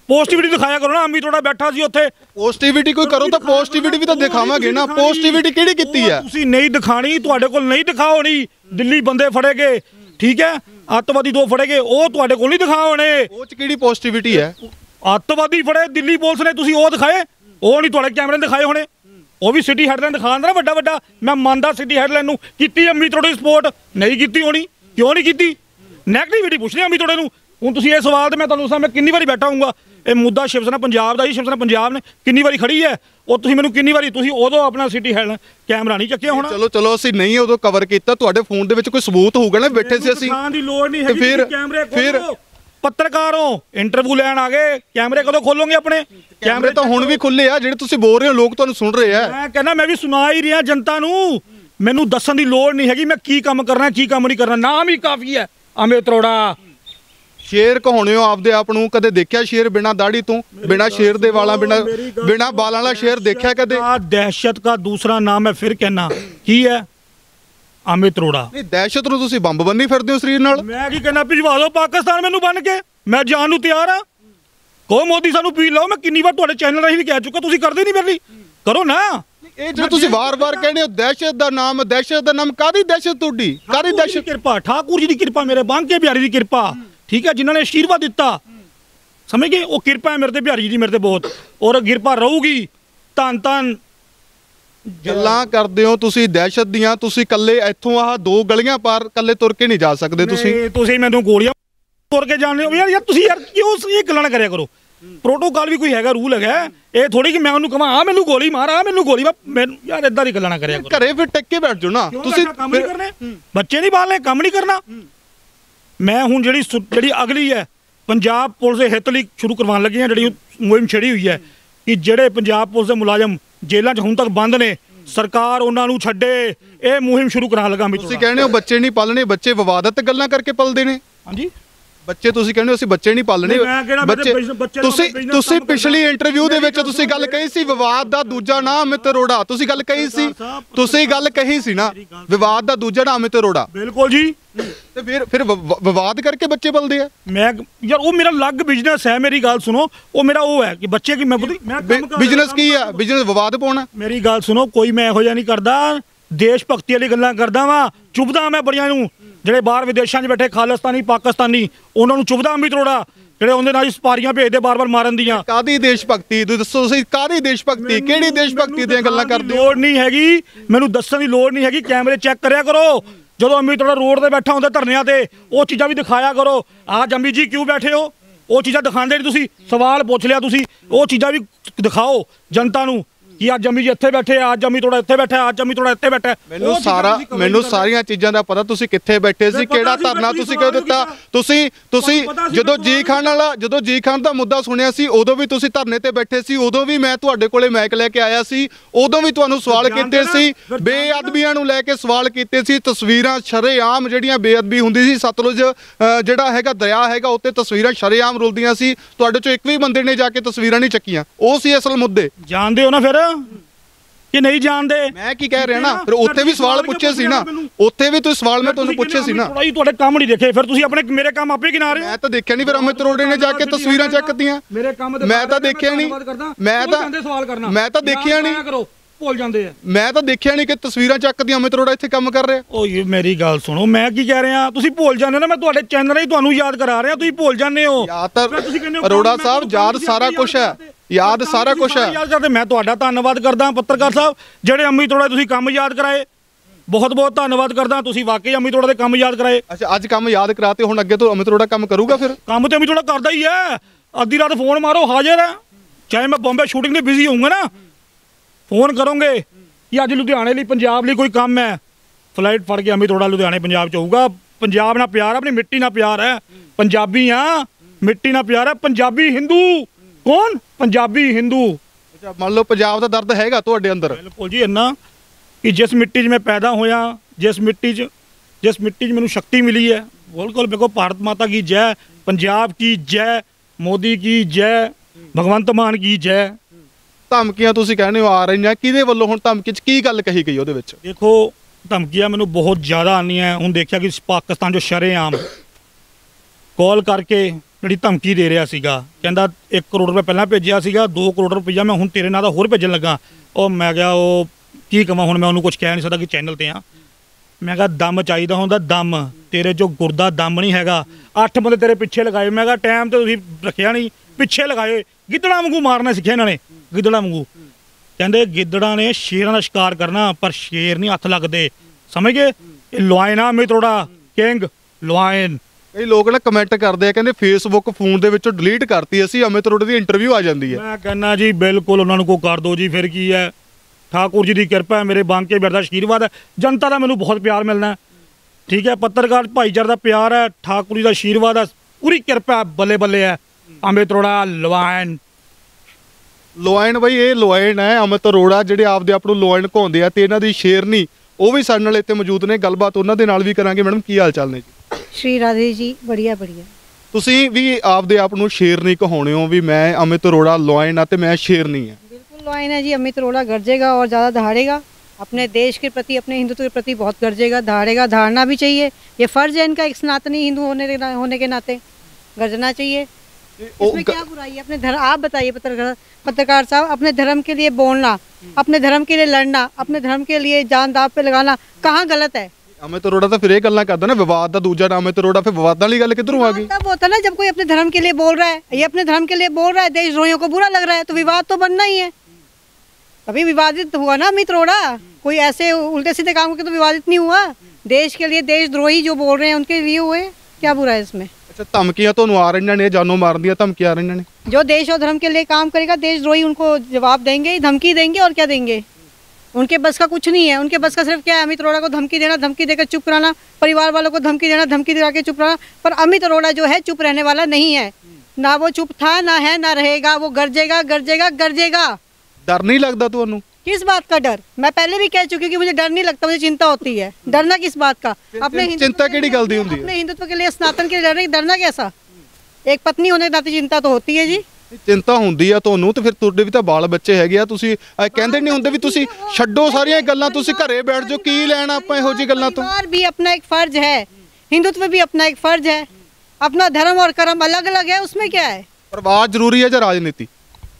Speaker 3: ਪੋਜ਼ਿਟਿਵਿਟੀ ਦਿਖਾਇਆ ਕਰੋ ਨਾ। ਅੰਮ੍ਰਿਤ ਅਰੋੜਾ ਬੈਠਾ ਸੀ ਉੱਥੇ।
Speaker 1: ਪੋਜ਼ਿਟਿਵਿਟੀ ਕੋਈ ਕਰੋ ਤਾਂ ਪੋਜ਼ਿਟਿਵਿਟੀ ਵੀ ਤਾਂ ਦਿਖਾਵਾਂਗੇ ਨਾ। ਪੋਜ਼ਿਟਿਵਿਟੀ ਕਿਹੜੀ ਕੀਤੀ ਹੈ?
Speaker 3: ਤੁਸੀਂ ਨਹੀਂ ਦਿਖਾਣੀ, ਤੁਹਾਡੇ ਕੋਲ ਨਹੀਂ ਦਿਖਾਉਣੀ। ਦਿੱਲੀ ਬੰਦੇ ਫੜੇ ਗਏ, ਠੀਕ ਹੈ, ਅੱਤਵਾਦੀ 2 ਫੜੇ ਗਏ, ਉਹ ਤੁਹਾਡੇ ਕੋਲ ਨਹੀਂ ਦਿਖਾਉਣੇ।
Speaker 1: ਉਹ ਚ ਕਿਹੜੀ ਪੋਜ਼ਿਟਿਵਿਟੀ ਹੈ?
Speaker 3: ਅੱਤਵਾਦੀ ਫੜੇ ਦਿੱਲੀ ਪੁਲਿਸ ਨੇ, ਤੁਸੀਂ ਉਹ ਦਿਖਾਏ? ਉਹ ਨਹੀਂ ਤੁਹਾਡੇ ਕੈਮਰੇ ਦਿਖਾਏ ਹੋਣੇ। ਉਹ ਵੀ ਸਿਟੀ ਹੈਡਲਾਈਨ ਦਿਖਾਉਂਦਾ ਨਾ ਵੱਡਾ ਵੱਡਾ। ਮੈਂ ਮੰਨਦਾ ਸਿਟੀ ਹੈਡਲਾਈਨ ਨੂੰ ਕੀਤੀ ਅੰਮ੍ਰਿਤ ਅਰੋੜਾ ਦੀ ਸਪੋਰਟ, ਨਹੀਂ ਕੀਤੀ ਹੋਣੀ। ਕਿਉਂ ਨਹੀਂ ਕੀਤੀ? ਨੈਗੇਟਿਵਿਟੀ ਪੁੱਛਣੀ ਅੰਮ੍ਰਿਤ ਅਰੋੜਾ ਨੂੰ। ਹੁਣ ਤੁਸੀਂ ਇਹ ਸਵਾਲ ਤੇ ਮੈਂ ਤੁਹਾਨੂੰ ਦੱਸਾਂ, ਮੈਂ ਕਿੰਨੀ ਵਾਰੀ ਬੈਠਾ ਹੂੰਗਾ। ਇਹ ਮੁੱਦਾ ਸ਼ਿਵ ਸੈਨਾ ਪੰਜਾਬ ਦਾ ਹੀ, ਸ਼ਿਵ ਸੈਨਾ ਪੰਜਾਬ ਨੇ ਕਿੰਨੀ ਵਾਰੀ ਖੜੀ ਹੈ। ਉਹ ਤੁਸੀਂ ਮੈਨੂੰ ਕਿੰਨੀ ਵਾਰੀ, ਤੁਸੀਂ ਉਦੋਂ ਆਪਣਾ ਸਿਟੀ ਹੈਡਲਾਈਨ ਕੈਮਰਾ ਨਹੀਂ ਚੱਕਿਆ ਹੋਣਾ।
Speaker 1: ਚਲੋ ਅਸੀਂ ਨਹੀਂ ਉਦੋਂ ਕਵਰ ਕੀਤਾ। ਤੁਹਾਡੇ ਫੋਨ ਦੇ ਵਿੱਚ ਕੋਈ ਸਬੂਤ ਹੋਊਗਾ ਨਾ, ਬੈਠੇ ਸੀ ਅਸੀਂ।
Speaker 3: ਦਿਖਾਉਣ ਦੀ ਲੋੜ ਨਹੀਂ ਹੈਗੀ। ਕੈਮਰੇ ਖੋਲੋ, ਪੱਤਰਕਾਰੋਂ ਇੰਟਰਵਿਊ ਲੈਣ ਆ ਗਏ, ਕੈਮਰੇ ਕਦੋਂ ਖੋਲੋਗੇ ਆਪਣੇ?
Speaker 1: ਕੈਮਰੇ ਤਾਂ ਹੁਣ ਵੀ ਖੁੱਲੇ ਆ, ਜਿਹੜੇ ਤੁਸੀਂ ਬੋਲ ਰਹੇ ਹੋ ਲੋਕ ਤੁਹਾਨੂੰ ਸੁਣ ਰਹੇ ਆ।
Speaker 3: ਮੈਂ ਕਹਿੰਦਾ ਮੈਂ ਵੀ ਸੁਣਾ ਹੀ ਰਿਹਾ ਜਨਤਾ ਨੂੰ। ਮੈਨੂੰ ਦੱਸਣ ਦੀ ਲੋੜ ਨਹੀਂ ਹੈਗੀ ਮੈਂ ਕੀ ਕੰਮ ਕਰਨਾ ਕੀ ਕੰਮ ਨਹੀਂ ਕਰਨਾ। ਨਾਮ ਹੀ ਕਾਫੀ ਹੈ ਅੰਮ੍ਰਿਤ ਅਰੋੜਾ।
Speaker 1: ਸ਼ੇਰ ਕਹਾਉਣੇ ਹੋ ਆਪਦੇ ਆਪ ਨੂੰ? ਕਦੇ ਦੇਖਿਆ ਸ਼ੇਰ ਬਿਨਾ ਦਾੜੀ ਤੋਂ, ਬਿਨਾ ਸ਼ੇਰ ਦੇ ਵਾਲਾਂ, ਬਿਨਾ ਬਾਲਾਂ ਵਾਲਾ ਸ਼ੇਰ ਦੇਖਿਆ ਕਦੇ?
Speaker 3: ਦਹਿਸ਼ਤ ਦਾ ਦੂਸਰਾ ਨਾਮ ਹੈ, ਫਿਰ ਕਹਿਣਾ ਕੀ ਹੈ? ਅੰਮ੍ਰਿਤ ਅਰੋੜਾ।
Speaker 1: ਨਹੀਂ, ਦਹਿਸ਼ਤ ਨੂੰ ਤੁਸੀਂ ਬੰਬ ਬੰਨੀ ਫਿਰਦੇ ਹੋ ਸਰੀਰ ਨਾਲ।
Speaker 3: ਮੈਂ ਕੀ ਕਹਿਣਾ, ਭਿਜਵਾ ਦਿਓ ਪਾਕਿਸਤਾਨ ਮੈਨੂੰ ਬੰਨ ਕੇ, ਮੈਂ ਜਾਣ ਨੂੰ ਤਿਆਰ ਆ। ਕਹੋ ਮੋਦੀ ਸਾਨੂੰ ਪੀ ਲਓ। ਮੈਂ ਕਿੰਨੀ ਵਾਰ ਤੁਹਾਡੇ ਚੈਨਲ ਰਾਹੀਂ ਵੀ ਕਹਿ ਚੁੱਕਾ, ਤੁਸੀਂ ਕਰਦੇ ਨਹੀਂ ਮੇਰੇ ਲਈ। ਕਰੋ ਨਾ।
Speaker 1: ਇਹ ਜਿਹੜਾ ਤੁਸੀਂ ਵਾਰ-ਵਾਰ ਕਹਿੰਦੇ ਹੋ ਦਹਿਸ਼ਤ ਦਾ ਨਾਮ, ਦਹਿਸ਼ਤ ਦਾ ਨਾਮ, ਕਾਦੀ ਦਹਿਸ਼ਤ ਤੁਹਾਡੀ? ਕਾਦੀ ਦਹਿਸ਼ਤ?
Speaker 3: ਕਿਰਪਾ ਠਾਕੁਰ ਜੀ ਦੀ ਕਿਰਪਾ, ਮੇਰੇ ਬਾਂਕੇ ਬਿਹਾਰੀ ਦੀ ਕਿਰਪਾ, ਠੀਕ ਹੈ, ਜਿਨ੍ਹਾਂ ਨੇ ਆਸ਼ੀਰਵਾਦ ਦਿੱਤਾ, ਸਮਝ ਗਏ? ਉਹ ਕਿਰਪਾ ਹੈ ਮੇਰੇ ਤੇ, ਬਿਹਾਰੀ ਜੀ ਦੀ ਮੇਰੇ ਤੇ ਬਹੁਤ, ਔਰ ਕਿਰਪਾ ਰਹੂਗੀ। ਧੰਨ ਧੰਨ।
Speaker 1: ਗੱਲਾਂ ਕਰਦੇ ਹੋ ਤੁਸੀਂ ਦਹਿਸ਼ਤ ਦੀਆਂ। ਤੁਸੀਂ ਕੱਲੇ ਇੱਥੋਂ ਆਹ 2 ਗਲੀਆਂ ਪਾਰ ਕੱਲੇ ਤੁਰ ਕੇ ਨਹੀਂ ਜਾ ਸਕਦੇ।
Speaker 3: ਤੁਸੀਂ ਮੈਨੂੰ ਗੋਲੀਆਂ ਤੁਰ ਕੇ ਜਾਣਦੇ ਹੋ ਯਾਰ। ਤੁਸੀਂ ਯਾਰ ਕਿਉਂ ਇਹ ਗੱਲਾਂ ਨਾ ਕਰਿਆ ਕਰੋ। ਪ੍ਰੋਟੋਕਾਲ ਵੀ ਕੋਈ ਹੈਗਾ, ਰੂਲ ਹੈਗਾ। ਇਹ ਥੋੜੀ ਕਿ ਮੈਂ ਉਹਨੂੰ ਕਹਾਂ ਆ ਮੈਨੂੰ ਗੋਲੀ ਮਾਰ, ਆ ਮੈਨੂੰ ਗੋਲੀ ਮਾਰ। ਮੈਨੂੰ ਯਾਰ ਇਦਾਂ ਦੀ ਗੱਲਾਂ ਨਾ ਕਰਿਆ ਕਰੋ।
Speaker 1: ਘਰੇ ਫਿਰ ਟਿਕ ਕੇ ਬੈਠ ਜਾਓ ਨਾ।
Speaker 3: ਤੁਸੀਂ ਕੰਮ ਨਹੀਂ ਕਰਨੇ, ਬੱਚੇ ਨਹੀਂ ਪਾਲਣੇ, ਕੰਮ ਨਹੀਂ ਕਰਨਾ। ਮੈਂ ਹੁਣ ਜਿਹੜੀ ਅਗਲੀ ਹੈ ਪੰਜਾਬ ਪੁਲਿਸ ਦੇ ਹਿੱਤ ਲਈ ਸ਼ੁਰੂ ਕਰਵਾਉਣ ਲੱਗੇ ਹਾਂ, ਜਿਹੜੀ ਮੁਹਿੰਮ ਛੜੀ ਹੋਈ ਹੈ ਕਿ ਜਿਹੜੇ ਪੰਜਾਬ ਪੁਲਿਸ ਦੇ ਮੁਲਾਜ਼ਮ ਜੇਲ੍ਹਾਂ 'ਚ ਹੁਣ ਤੱਕ ਬੰਦ ਨੇ, ਸਰਕਾਰ ਉਹਨਾਂ ਨੂੰ ਛੱਡੇ। ਇਹ ਮੁਹਿੰਮ ਸ਼ੁਰੂ ਕਰਾਉਣ ਲੱਗਾ।
Speaker 1: ਤੁਸੀਂ ਕਹਿੰਦੇ ਹੋ ਬੱਚੇ ਨਹੀਂ ਪਾਲਣੇ, ਬੱਚੇ ਵਿਵਾਦਤ ਗੱਲਾਂ ਕਰਕੇ ਪਲਦੇ ਨੇ।
Speaker 3: ਹਾਂਜੀ,
Speaker 1: ਬੱਚੇ ਤੁਸੀਂ ਕਹਿੰਦੇ ਹੋ ਅਸੀਂ ਬੱਚੇ ਨਹੀਂ ਪਾਲਣੇ। ਤੁਸੀਂ ਪਿਛਲੀ ਇੰਟਰਵਿਊ ਦੇ ਵਿੱਚ ਤੁਸੀਂ ਗੱਲ ਕਹੀ ਸੀ ਵਿਵਾਦ ਦਾ ਦੂਜਾ ਨਾਮ ਅੰਮ੍ਰਿਤ ਅਰੋੜਾ। ਤੁਸੀਂ ਗੱਲ ਕਹੀ ਸੀ, ਤੁਸੀਂ ਗੱਲ ਕਹੀ ਸੀ ਨਾ, ਵਿਵਾਦ ਦਾ ਦੂਜਾ ਨਾਮ ਅੰਮ੍ਰਿਤ ਅਰੋੜਾ।
Speaker 3: ਬਿਲਕੁਲ ਜੀ।
Speaker 1: ਤੇ ਫਿਰ ਵਿਵਾਦ ਕਰਕੇ ਬੱਚੇ ਪਲਦੇ ਆ।
Speaker 3: ਮੈਂ ਯਾਰ ਉਹ ਮੇਰਾ ਅਲੱਗ ਬਿਜ਼ਨਸ ਹੈ। ਮੇਰੀ ਗੱਲ ਸੁਣੋ, ਉਹ ਮੇਰਾ ਉਹ ਹੈ ਕਿ ਬੱਚੇ ਕੀ ਮੈਂ
Speaker 1: ਬਿਜ਼ਨਸ ਕੀ ਆ? ਬਿਜ਼ਨਸ ਵਿਵਾਦ ਪਾਉਣਾ।
Speaker 3: ਮੇਰੀ ਗੱਲ ਸੁਣੋ, ਕੋਈ ਮੈਂ ਇਹੋ ਜਿਹਾ ਨਹੀਂ ਕਰਦਾ। ਦੇਸ਼ ਭਗਤੀ ਵਾਲੀ ਗੱਲਾਂ ਕਰਦਾ ਵਾਂ, ਚੁੱਭਦਾ ਮੈਂ ਬੜਿਆਂ ਨੂੰ। ਜਿਹੜੇ ਬਾਹਰ ਵਿਦੇਸ਼ਾਂ 'ਚ ਬੈਠੇ ਖਾਲਿਸਤਾਨੀ ਪਾਕਿਸਤਾਨੀ, ਉਹਨਾਂ ਨੂੰ ਚੁੱਭਦਾ ਅੰਮ੍ਰਿਤ ਅਰੋੜਾ। ਜਿਹੜੇ ਉਹਦੇ ਨਾਲ ਸਪਾਰੀਆਂ ਭੇਜਦੇ ਬਾਰ-ਬਾਰ ਮਾਰਨ ਦੀਆਂ।
Speaker 1: ਕਾਦੀ ਦੇਸ਼ ਭਗਤੀ? ਤੁਸੀਂ ਦੱਸੋ, ਤੁਸੀਂ ਕਾਦੀ ਦੇਸ਼ ਭਗਤੀ? ਕਿਹੜੀ ਦੇਸ਼ ਭਗਤੀ ਦੀਆਂ ਗੱਲਾਂ ਕਰਦੇ ਹੋ?
Speaker 3: ਲੋੜ ਨਹੀਂ ਹੈਗੀ, ਮੈਨੂੰ ਦੱਸਣ ਦੀ ਲੋੜ ਨਹੀਂ ਹੈਗੀ। ਕੈਮਰੇ ਚੈੱਕ ਕਰਿਆ ਕਰੋ। ਜਦੋਂ ਅੰਮ੍ਰਿਤ ਅਰੋੜਾ ਰੋਡ ਤੇ ਬੈਠਾ ਹੁੰਦਾ ਧਰਨਿਆਂ ਤੇ, ਉਹ ਚੀਜ਼ਾਂ ਵੀ ਦਿਖਾਇਆ ਕਰੋ। ਆਹ ਅੰਮ੍ਰਿਤ ਜੀ ਕਿਉਂ ਬੈਠੇ ਹੋ? ਉਹ ਚੀਜ਼ਾਂ ਦਿਖਾਉਂਦੇ ਨਹੀਂ ਤੁਸੀਂ। ਸਵਾਲ ਪੁੱਛ ਲਿਆ ਤੁਸੀਂ, ਉਹ ਚੀਜ਼ਾਂ ਵੀ ਦਿਖਾਓ ਜਨਤਾ ਨੂੰ ਕਿ ਅੱਜ ਅੰਮ੍ਰਿਤ ਜੀ ਇੱਥੇ ਬੈਠੇ ਆ, ਅੱਜ ਅੰਮ੍ਰਿਤ ਅਰੋੜਾ ਇੱਥੇ ਬੈਠਾ, ਅੱਜ ਅੰਮ੍ਰਿਤ ਅਰੋੜਾ ਇੱਥੇ ਬੈਠਾ।
Speaker 1: ਮੈਨੂੰ ਸਾਰੀਆਂ ਚੀਜ਼ਾਂ ਦਾ ਪਤਾ। ਤੁਸੀਂ ਕਿੱਥੇ ਬੈਠੇ ਸੀ, ਕਿਹੜਾ ਧਰਨਾ ਤੁਸੀਂ ਕਿਉਂ ਦਿੱਤਾ? ਤੁਸੀਂ ਜਦੋਂ ਜੀ ਖਾਨ ਦਾ ਮੁੱਦਾ ਸੁਣਿਆ ਸੀ, ਉਦੋਂ ਵੀ ਤੁਸੀਂ ਧਰਨੇ ਤੇ ਬੈਠੇ ਸੀ। ਉਦੋਂ ਵੀ ਮੈਂ ਤੁਹਾਡੇ ਕੋਲੇ ਮਾਈਕ ਲੈ ਕੇ ਆਇਆ ਸੀ। ਉਦੋਂ ਵੀ ਤੁਹਾਨੂੰ ਸਵਾਲ ਕੀਤੇ ਸੀ, ਬੇਅਦਬੀਆਂ ਨੂੰ ਲੈ ਕੇ ਸਵਾਲ ਕੀਤੇ ਸੀ। ਤਸਵੀਰਾਂ ਸ਼ਰੇਆਮ ਜਿਹੜੀਆਂ ਬੇਅਦਬੀ ਹੁੰਦੀ ਸੀ, ਸਤਲੁਜ ਜਿਹੜਾ ਹੈਗਾ ਦਰਿਆ ਹੈਗਾ, ਉੱਤੇ ਤਸਵੀਰਾਂ ਸ਼ਰੇਆਮ ਰੁਲਦੀਆਂ ਸੀ। ਤੁਹਾਡੇ ਚੋਂ ਇੱਕ ਵੀ ਬੰਦੇ ਨੇ ਜਾ ਕੇ ਤਸਵੀਰਾਂ ਨਹੀਂ ਚੱਕੀਆਂ। ਉਹ ਸੀ ਅਸਲ ਮੁੱਦੇ।
Speaker 3: ਜਾਣਦੇ ਹੋ ਨਾ ਫਿਰ ਕਿ ਨਹੀਂ ਜਾਣਦੇ? ਮੈਂ
Speaker 1: ਕੀ ਕਹਿ ਰਿਹਾ ਨਾ, ਫਿਰ ਉੱਥੇ ਵੀ ਸਵਾਲ ਪੁੱਛੇ ਸੀ ਨਾ। ਉੱਥੇ ਵੀ ਤੁਸੀਂ ਸਵਾਲ ਮੈਂ ਤੁਹਾਨੂੰ ਪੁੱਛੇ ਸੀ ਨਾ।
Speaker 3: ਤੁਹਾਡੇ ਕੰਮ ਨਹੀਂ ਦੇਖੇ, ਫਿਰ ਤੁਸੀਂ ਆਪਣੇ ਮੇਰੇ ਕੰਮ ਆਪੇ ਗਿਣਾ ਰਹੇ ਹੋ।
Speaker 1: ਮੈਂ ਤਾਂ ਦੇਖਿਆ ਨਹੀਂ ਫਿਰ ਅੰਮ੍ਰਿਤ ਅਰੋੜਾ ਨੇ ਜਾ ਕੇ ਤਸਵੀਰਾਂ ਚੱਕਦੀਆਂ।
Speaker 3: ਮੇਰੇ ਕੰਮ
Speaker 1: ਮੈਂ ਤਾਂ ਦੇਖਿਆ ਨਹੀਂ। ਮੈਂ ਤਾਂ ਦੇਖਿਆ ਨਹੀਂ।
Speaker 3: ਭੁੱਲ ਜਾਂਦੇ ਆ।
Speaker 1: ਮੈਂ ਤਾਂ ਦੇਖਿਆ ਨਹੀਂ ਕਿ ਤਸਵੀਰਾਂ ਚੱਕਦੀਆਂ ਅੰਮ੍ਰਿਤ ਅਰੋੜਾ ਇੱਥੇ ਕੰਮ ਕਰ ਰਿਹਾ।
Speaker 3: ਓਏ ਮੇਰੀ ਗੱਲ ਸੁਣੋ, ਮੈਂ ਕੀ ਕਹਿ ਰਿਹਾ, ਤੁਸੀਂ ਭੁੱਲ ਜਾਂਦੇ ਹੋ ਨਾ। ਮੈਂ ਤੁਹਾਡੇ ਚੈਨਲ ਰਾਹੀਂ ਤੁਹਾਨੂੰ ਯਾਦ ਕਰਾ ਰਿਹਾ, ਤੁਸੀਂ ਭੁੱਲ ਜਾਂਦੇ ਹੋ।
Speaker 1: ਯਾਦ ਤਾਂ ਅਰੋੜਾ ਸਾਹਿਬ, ਯਾਦ ਸਾਰਾ ਕੁਝ ਹੈ। ਯਾਦ ਸਾਰਾ ਕੁਝ ਹੈ।
Speaker 3: ਯਾਦ ਕਰਦੇ। ਮੈਂ ਤੁਹਾਡਾ ਧੰਨਵਾਦ ਕਰਦਾ ਪੱਤਰਕਾਰ ਸਾਹਿਬ, ਜਿਹੜੇ ਅੰਮ੍ਰਿਤ ਅਰੋੜਾ ਤੁਸੀਂ ਕੰਮ ਯਾਦ ਕਰਾਏ। ਬਹੁਤ ਬਹੁਤ ਧੰਨਵਾਦ ਕਰਦਾ। ਤੁਸੀਂ ਵਾਕਈ ਅੰਮ੍ਰਿਤ ਅਰੋੜਾ ਦੇ ਕੰਮ ਯਾਦ ਕਰਾਏ।
Speaker 1: ਅੱਛਾ, ਅੱਜ ਕੰਮ ਯਾਦ ਕਰਾਤੇ, ਹੁਣ ਅੱਗੇ ਤੋਂ ਅੰਮ੍ਰਿਤ ਅਰੋੜਾ ਕੰਮ ਕਰੂਗਾ? ਫਿਰ
Speaker 3: ਕੰਮ ਤੇ ਅੰਮ੍ਰਿਤ ਅਰੋੜਾ ਕਰਦਾ ਹੀ ਹੈ। ਅੱਧੀ ਰਾਤ ਫੋਨ ਮਾਰੋ, ਹਾਜ਼ਰ ਹੈ। ਚਾਹੇ ਮੈਂ ਬੰਬੇ ਸ਼ੂਟਿੰਗ ਲਈ ਬਿਜ਼ੀ ਹੋਊਂਗਾ ਨਾ, ਫੋਨ ਕਰੋਗੇ ਕਿ ਅੱਜ ਲੁਧਿਆਣੇ ਲਈ, ਪੰਜਾਬ ਲਈ ਕੋਈ ਕੰਮ ਹੈ, ਫਲਾਈਟ ਫੜ ਕੇ ਅੰਮ੍ਰਿਤ ਅਰੋੜਾ ਲੁਧਿਆਣੇ ਪੰਜਾਬ 'ਚ ਹੋਊਗਾ। ਪੰਜਾਬ ਨਾਲ ਪਿਆਰ ਹੈ, ਆਪਣੀ ਮਿੱਟੀ ਨਾਲ ਪਿਆਰ ਹੈ। ਪੰਜਾਬੀ ਆ, ਮਿੱਟੀ ਨਾਲ ਪਿਆਰ ਹੈ। ਪੰਜਾਬੀ ਹਿੰਦੂ ਕੌਣ? ਪੰਜਾਬੀ ਹਿੰਦੂ।
Speaker 1: ਅੱਛਾ, ਮੰਨ ਲਓ ਪੰਜਾਬ ਦਾ ਦਰਦ ਹੈਗਾ ਤੁਹਾਡੇ ਅੰਦਰ।
Speaker 3: ਬਿਲਕੁਲ ਜੀ, ਇੰਨਾ ਕਿ ਜਿਸ ਮਿੱਟੀ 'ਚ ਮੈਂ ਪੈਦਾ ਹੋਇਆ, ਜਿਸ ਮਿੱਟੀ 'ਚ ਮੈਨੂੰ ਸ਼ਕਤੀ ਮਿਲੀ ਹੈ, ਬਿਲਕੁਲ ਦੇਖੋ, ਭਾਰਤ ਮਾਤਾ ਕੀ ਜੈ, ਪੰਜਾਬ ਕੀ ਜੈ, ਮੋਦੀ ਕੀ ਜੈ, ਭਗਵੰਤ ਮਾਨ ਕੀ ਜੈ।
Speaker 1: ਧਮਕੀਆਂ ਤੁਸੀਂ ਕਹਿੰਦੇ ਹੋ ਆ ਰਹੀਆਂ, ਕਿਹਦੇ ਵੱਲੋਂ? ਹੁਣ ਧਮਕੀ 'ਚ ਕੀ ਗੱਲ ਕਹੀ ਗਈ ਉਹਦੇ ਵਿੱਚ?
Speaker 3: ਦੇਖੋ, ਧਮਕੀਆਂ ਮੈਨੂੰ ਬਹੁਤ ਜ਼ਿਆਦਾ ਆਉਂਦੀਆਂ। ਹੁਣ ਦੇਖਿਆ ਕਿ ਪਾਕਿਸਤਾਨ ਜੋ ਸ਼ਰੇਆਮ ਕਾਲ ਕਰਕੇ ਜਿਹੜੀ ਧਮਕੀ ਦੇ ਰਿਹਾ ਸੀਗਾ, ਕਹਿੰਦਾ 1 ਕਰੋੜ ਰੁਪਏ ਪਹਿਲਾਂ ਭੇਜਿਆ ਸੀਗਾ, 2 ਕਰੋੜ ਰੁਪਈਆ ਮੈਂ ਹੁਣ ਤੇਰੇ ਨਾਂ ਦਾ ਹੋਰ ਭੇਜਣ ਲੱਗਾ। ਉਹ ਮੈਂ ਕਿਹਾ ਉਹ ਕੀ ਕਵਾਂ, ਹੁਣ ਮੈਂ ਉਹਨੂੰ ਕੁਝ ਕਹਿ ਨਹੀਂ ਸਕਦਾ ਕਿ ਚੈਨਲ ਤੇ ਆ। ਮੈਂ ਕਿਹਾ ਦਮ ਚਾਹੀਦਾ ਹੁੰਦਾ, ਦਮ ਤੇਰੇ ਜੋ ਗੁਰਦਾ ਦਮ ਨਹੀਂ ਹੈਗਾ। 8 ਬੰਦੇ ਤੇਰੇ ਪਿੱਛੇ ਲਗਾਏ, ਮੈਂ ਕਿਹਾ ਟਾਈਮ ਤੇ ਤੁਸੀਂ ਰੱਖਿਆ ਨਹੀਂ, ਪਿੱਛੇ ਲਗਾਏ। ਗਿੱਦੜਾਂ ਵਾਂਗੂ ਮਾਰਨਾ ਸਿੱਖਿਆ ਇਹਨਾਂ ਨੇ, ਗਿੱਦੜਾਂ ਵਾਂਗੂ। ਕਹਿੰਦੇ ਗਿੱਦੜਾਂ ਨੇ ਸ਼ੇਰਾਂ ਦਾ ਸ਼ਿਕਾਰ ਕਰਨਾ, ਪਰ ਸ਼ੇਰ ਨਹੀਂ ਹੱਥ ਲੱਗਦੇ, ਸਮਝ ਗਏ। ਇਹ ਲਾਇਨ ਆ ਅਮਿਤ ਅਰੋੜਾ ਕਿੰਗ ਲਾਇਨ।
Speaker 1: ਕਈ ਲੋਕ ਨਾ ਕਮੈਂਟ ਕਰਦੇ ਆ, ਕਹਿੰਦੇ ਫੇਸਬੁੱਕ ਫੋਨ ਦੇ ਵਿੱਚੋਂ ਡਿਲੀਟ ਕਰਤੀ ਅਸੀਂ, ਅਮਿਤ ਅਰੋੜਾ ਦੀ ਇੰਟਰਵਿਊ ਆ ਜਾਂਦੀ ਹੈ।
Speaker 3: ਮੈਂ ਕਹਿੰਦਾ ਜੀ ਬਿਲਕੁਲ ਉਹਨਾਂ ਨੂੰ ਕੋ ਕਰ ਦਿਓ ਜੀ, ਫਿਰ ਕੀ ਹੈ। ਠਾਕੁਰ ਜੀ ਦੀ ਕਿਰਪਾ ਹੈ, ਮੇਰੇ ਬਾਂਕੇ ਬਿਰਦਾ ਆਸ਼ੀਰਵਾਦ ਹੈ, ਜਨਤਾ ਦਾ ਮੈਨੂੰ ਬਹੁਤ ਪਿਆਰ ਮਿਲਣਾ, ਠੀਕ ਹੈ। ਪੱਤਰਕਾਰ ਭਾਈਚਾਰੇ ਦਾ ਪਿਆਰ ਹੈ, ਠਾਕੁਰ ਜੀ ਦਾ ਆਸ਼ੀਰਵਾਦ ਹੈ, ਪੂਰੀ ਕਿਰਪਾ ਬੱਲੇ ਬੱਲੇ ਹੈ। ਅਮਿਤ ਅਰੋੜਾ ਲੋਇਨ
Speaker 1: ਲੋਇਨ ਬਈ, ਇਹ ਲੋਇਨ ਹੈ ਅਮਿਤ ਅਰੋੜਾ, ਜਿਹੜੇ ਆਪਦੇ ਆਪ ਨੂੰ ਲੋਇਨ ਕਹਾਉਂਦੇ ਆ, ਤੇ ਇਹਨਾਂ ਦੀ ਸ਼ੇਰਨੀ ਉਹ ਵੀ ਸਾਡੇ ਨਾਲ ਇੱਥੇ ਮੌਜੂਦ ਨੇ। ਗੱਲਬਾਤ ਉਹਨਾਂ ਦੇ ਨਾਲ ਵੀ ਕਰਾਂਗੇ। ਮੈਡਮ ਕੀ ਹਾਲ ਚਾਲ ਨੇ ਜੀ?
Speaker 2: श्री राधे जी, बढ़िया बढ़िया।
Speaker 1: ਤੁਸੀਂ ਵੀ ਆਪਦੇ ਆਪ ਨੂੰ ਸ਼ੇਰਨੀ ਕਹਾਉਣੇ ਹੋ ਵੀ ਮੈਂ ਅਮਿਤ ਅਰੋੜਾ ਲੋਇਨ ਆ ਤੇ ਮੈਂ ਸ਼ੇਰਨੀ ਆ?
Speaker 2: बिल्कुल लॉइन है जी। अमित अरोड़ा गरजेगा और ज़्यादा दहाड़ेगा, अपने देश के प्रति, अपने हिंदुत्व के प्रति बहुत गरजेगा, दहाड़ेगा। दहाड़ना भी चाहिए, ये फ़र्ज़ है इनका एक सनातनी हिंदू होने के नाते गरजना चाहिए। इसमें क्या बुराई है? अपने धर्म, आप बताइए पत्रकार साहब, अपने धर्म के लिए बोलना, अपने धर्म के लिए लड़ना, अपने धर्म के लिए जान दाव पे लगाना कहाँ गलत है?
Speaker 1: ਅਮਿਤ ਅਰੋੜਾ ਤਾਂ ਫਿਰ ਇਹ ਗੱਲਾਂ ਕਰਦਾ ਨਾ, ਵਿਵਾਦ ਦਾ ਦੂਜਾ ਨਾਮ ਅਮਿਤ अरोड़ा, ਫਿਰ ਵਿਵਾਦਾਂ ਵਾਲੀ ਗੱਲ ਕਿੱਧਰੋਂ ਆ ਗਈ?
Speaker 2: तब होता है ना जब कोई अपने धर्म के लिए बोल रहा है, ये अपने धर्म के लिए बोल रहा है, देशद्रोहियों को बुरा लग रहा है, तो विवाद तो बनना ही है। कभी विवादित हुआ ना अमित अरोड़ा? कोई ऐसे उल्टे सीधे काम करके तो विवादित नहीं हुआ। देश के लिए देशद्रोही जो बोल रहे हैं उनके लिए हुए, क्या बुरा है इसमें?
Speaker 1: ਅੱਛਾ, ਧਮਕੀਆਂ ਤੁਹਾਨੂੰ ਆ ਰਹੀਆਂ ਨੇ, ਜਾਨੋਂ ਮਾਰਨ ਦੀਆਂ ਧਮਕੀਆਂ ਆ ਰਹੀਆਂ ਨੇ।
Speaker 2: जो देश और धर्म के लिए काम करेगा, देशद्रोही उनको जवाब देंगे, धमकी देंगे, और क्या देंगे? उनके बस का कुछ नहीं है। उनके बस का सिर्फ क्या है? अमित अरोड़ा को धमकी देना, धमकी देकर चुप कराना, परिवार वालों को धमकी देना, धमकी दिला के चुप कराना। पर अमित अरोड़ा जो है चुप रहने वाला नहीं है, ना वो चुप था, ना है, ना रहेगा। वो गरजेगा गरजेगा गरजेगा।
Speaker 1: ਡਰ ਨਹੀਂ ਲੱਗਦਾ ਤੁਹਾਨੂੰ?
Speaker 2: किस बात का डर? मैं पहले भी कह चुकी हूँ कि मुझे डर नहीं लगता, मुझे चिंता होती है। डरना किस बात का? अपने
Speaker 1: चिंता केड़ी गल दी हुंदी है?
Speaker 2: अपने हिंदुत्व के लिए, सनातन के लिए डरना कैसा? एक पत्नी होने के नाते चिंता तो होती है जी।
Speaker 1: ਚਿੰਤਾ ਹੁੰਦੀ ਆ ਤੁਹਾਨੂੰ, ਤੇ ਫਿਰ ਤੁਹਾਡੇ ਵੀ ਤਾਂ ਬਾਲ ਬੱਚੇ ਹੈਗੇ ਆ। ਤੁਸੀਂ ਕਹਿੰਦੇ ਨਹੀਂ ਹੁੰਦੇ ਵੀ ਤੁਸੀਂ ਛੱਡੋ ਸਾਰੀਆਂ ਗੱਲਾਂ, ਤੁਸੀਂ ਘਰੇ ਬੈਠ ਜਾਓ, ਕੀ ਲੈਣਾ ਆਪਾਂ ਇਹੋ ਜਿਹੀ ਗੱਲਾਂ ਤੋਂ?
Speaker 2: परिवार भी अपना एक फर्ज है, हिंदुत्व भी अपना एक फर्ज है। अपना धर्म और कर्म अलग अलग है, उसमें क्या है?
Speaker 1: ਪਰਿਵਾਰ ਜ਼ਰੂਰੀ ਹੈ ਜਾਂ ਰਾਜਨੀਤੀ?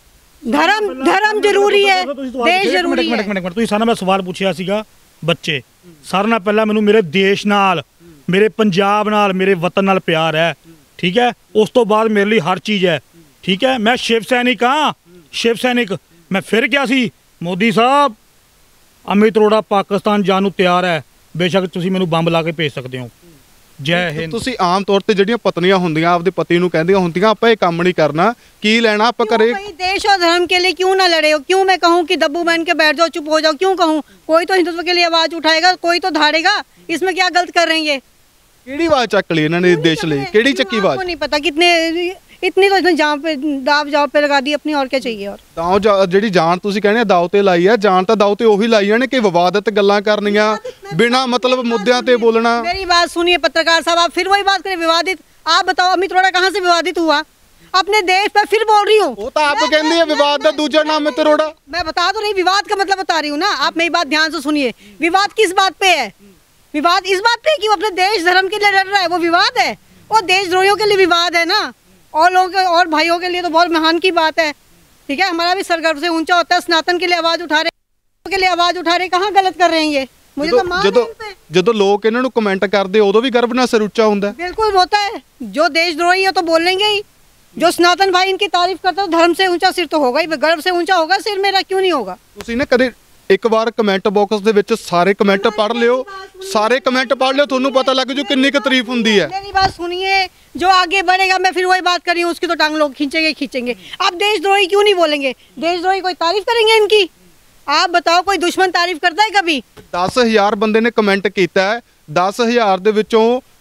Speaker 2: धर्म धर्म जरूरी है, देश जरूरी है।
Speaker 3: ਮਿੰਟ ਤੁਸੀਂ ਸਾਰਾ ਮੈਂ ਸਵਾਲ ਪੁੱਛਿਆ ਸੀਗਾ ਬੱਚੇ। ਸਾਰਿਆਂ ਨਾਲ ਪਹਿਲਾਂ ਮੈਨੂੰ ਮੇਰੇ ਦੇਸ਼ ਨਾਲ, ਮੇਰੇ ਪੰਜਾਬ ਨਾਲ, ਮੇਰੇ ਵਤਨ ਨਾਲ ਪਿਆਰ ਹੈ, ਠੀਕ ਹੈ। ਉਸ ਤੋਂ ਬਾਅਦ ਮੇਰੇ ਲਈ ਹਰ ਚੀਜ਼ ਹੈ, ਠੀਕ ਹੈ। ਮੈਂ ਸ਼ਿਵ ਸੈਨਿਕ ਹਾਂ, ਸ਼ਿਵ ਸੈਨਿਕ। ਮੈਂ ਫਿਰ ਕਿਹਾ ਸੀ ਮੋਦੀ ਸਾਹਿਬ, ਅਮਿਤ ਅਰੋੜਾ ਪਾਕਿਸਤਾਨ ਜਾਣ ਨੂੰ ਤਿਆਰ ਹੈ, ਬੇਸ਼ੱਕ ਤੁਸੀਂ ਮੈਨੂੰ ਬੰਬ ਲਾ ਕੇ ਭੇਜ ਸਕਦੇ ਹੋ। ਜੈ ਹਿੰਦ।
Speaker 1: ਤੁਸੀਂ ਆਮ ਤੌਰ ਤੇ ਜਿਹੜੀਆਂ ਪਤਨੀਆਂ ਹੁੰਦੀਆਂ ਆਪਦੇ ਪਤੀ ਨੂੰ ਕਹਿੰਦੀਆਂ ਹੁੰਦੀਆਂ ਆਪਾਂ ਇਹ ਕੰਮ ਨਹੀਂ ਕਰਨਾ, ਕੀ ਲੈਣਾ ਆਪਾਂ ਘਰੇ?
Speaker 2: भाई देश और धर्म के लिए क्यों ना लड़े हो? क्यों मैं कहूँ कि दब्बू बन के बैठ जाओ, चुप हो जाओ? क्यों कहूँ? कोई तो हिंदुत्व के लिए आवाज उठाएगा, कोई तो धाड़ेगा। इसमें क्या गलत कर रहे हैं ये?
Speaker 1: ਕਿਹੜੀ ਆਵਾਜ਼ ਚੱਕ ਲਈ ਇਹਨਾਂ ਨੇ ਦੇਸ਼ ਲਈ? ਕਿਹੜੀ ਚੱਕੀ ਆਵਾਜ਼?
Speaker 2: आपको नहीं पता कितने, इतनी तो इसने जान पे दाव जाव पे लगा दी अपनी, और क्या चाहिए? और
Speaker 1: ਦਾਅ ਜਿਹੜੀ ਜਾਨ ਤੁਸੀਂ ਕਹਿੰਦੇ ਦਾਅ ਤੇ ਲਾਈ ਆ, ਜਾਨ ਤਾਂ ਦਾਅ ਤੇ ਉਹੀ ਲਾਈਆਂ ਨੇ ਕਿ ਵਿਵਾਦਤ ਗੱਲਾਂ ਕਰਨੀਆਂ, ਬਿਨਾਂ मतलब ਮੁੱਦਿਆਂ ਤੇ बोलना।
Speaker 2: मेरी बात सुनिए पत्रकार साहब, आप फिर वही बात करें, विवादित। आप बताओ अमित अरोड़ा कहाँ से विवादित हुआ? अपने देश पर फिर बोल रही हूँ।
Speaker 1: ਉਹ ਤਾਂ ਆਪ ਕਹਿੰਦੇ ਆ ਵਿਵਾਦ ਦਾ ਦੂਜਾ ਨਾਮ ਅਮਿਤ ਅਰੋੜਾ।
Speaker 2: मैं बता तो रही, विवाद का मतलब बता रही हूँ ना। आप मेरी बात ध्यान से सुनिए। विवाद किस बात पे है? विवाद इस बात पे कि वो अपने देश धर्म के लिए लड़ रहा है, वो विवाद है। और देशद्रोहियों के लिए विवाद है ना, और लोगों और भाइयों के लिए तो बहुत महान की बात है, ठीक है। हमारा भी सर गर्व से ऊंचा होता है, सनातन के लिए आवाज उठा रहे, के लिए आवाज उठा रहे। कहाँ गलत कर रहे हैं ये? मुझे तो मान
Speaker 1: ਜਦੋਂ ਜਦੋਂ ਲੋਕ ਇਹਨਾਂ ਨੂੰ ਕਮੈਂਟ ਕਰਦੇ ਉਦੋਂ ਵੀ ਗਰਭ ਨਾਲ ਸਿਰ ਉੱਚਾ ਹੁੰਦਾ।
Speaker 2: बिल्कुल होता है। जो देशद्रोही है तो बोलेंगे ही, जो सनातन भाई इनकी तारीफ करता है, धर्म से ऊंचा सिर तो होगा ही, गर्व से ऊंचा होगा सिर मेरा, क्यों नहीं होगा?
Speaker 1: ਤੁਸੀਂ ਨਾ ਕਦੇ ਇੱਕ ਵਾਰ ਕਮੈਂਟ ਬਾਕਸ ਦੇ ਵਿੱਚ ਸਾਰੇ ਕਮੈਂਟ ਪੜ੍ਹ ਲਿਓ, ਸਾਰੇ ਕਮੈਂਟ ਪੜ੍ਹ ਲਿਓ, ਤੁਹਾਨੂੰ ਪਤਾ ਲੱਗ ਜੂ ਕਿੰਨੀ ਕੁ ਤਾਰੀਫ ਹੁੰਦੀ ਹੈ।
Speaker 2: मेरी बात सुनिए, जो आगे बढ़ेगा, मैं फिर वही बात कर रही हूँ, उसकी तो टांग लोग खींचेंगे खींचेंगे। आप देशद्रोही क्यों नहीं बोलेंगे? देशद्रोही कोई तारीफ करेंगे इनकी? आप बताओ, कोई दुश्मन तारीफ करता है कभी?
Speaker 1: 10,000 ਬੰਦੇ ਨੇ ਕਮੈਂਟ ਕੀਤਾ ਹੈ, 10,000 ਦੇ ਵਿੱਚੋਂ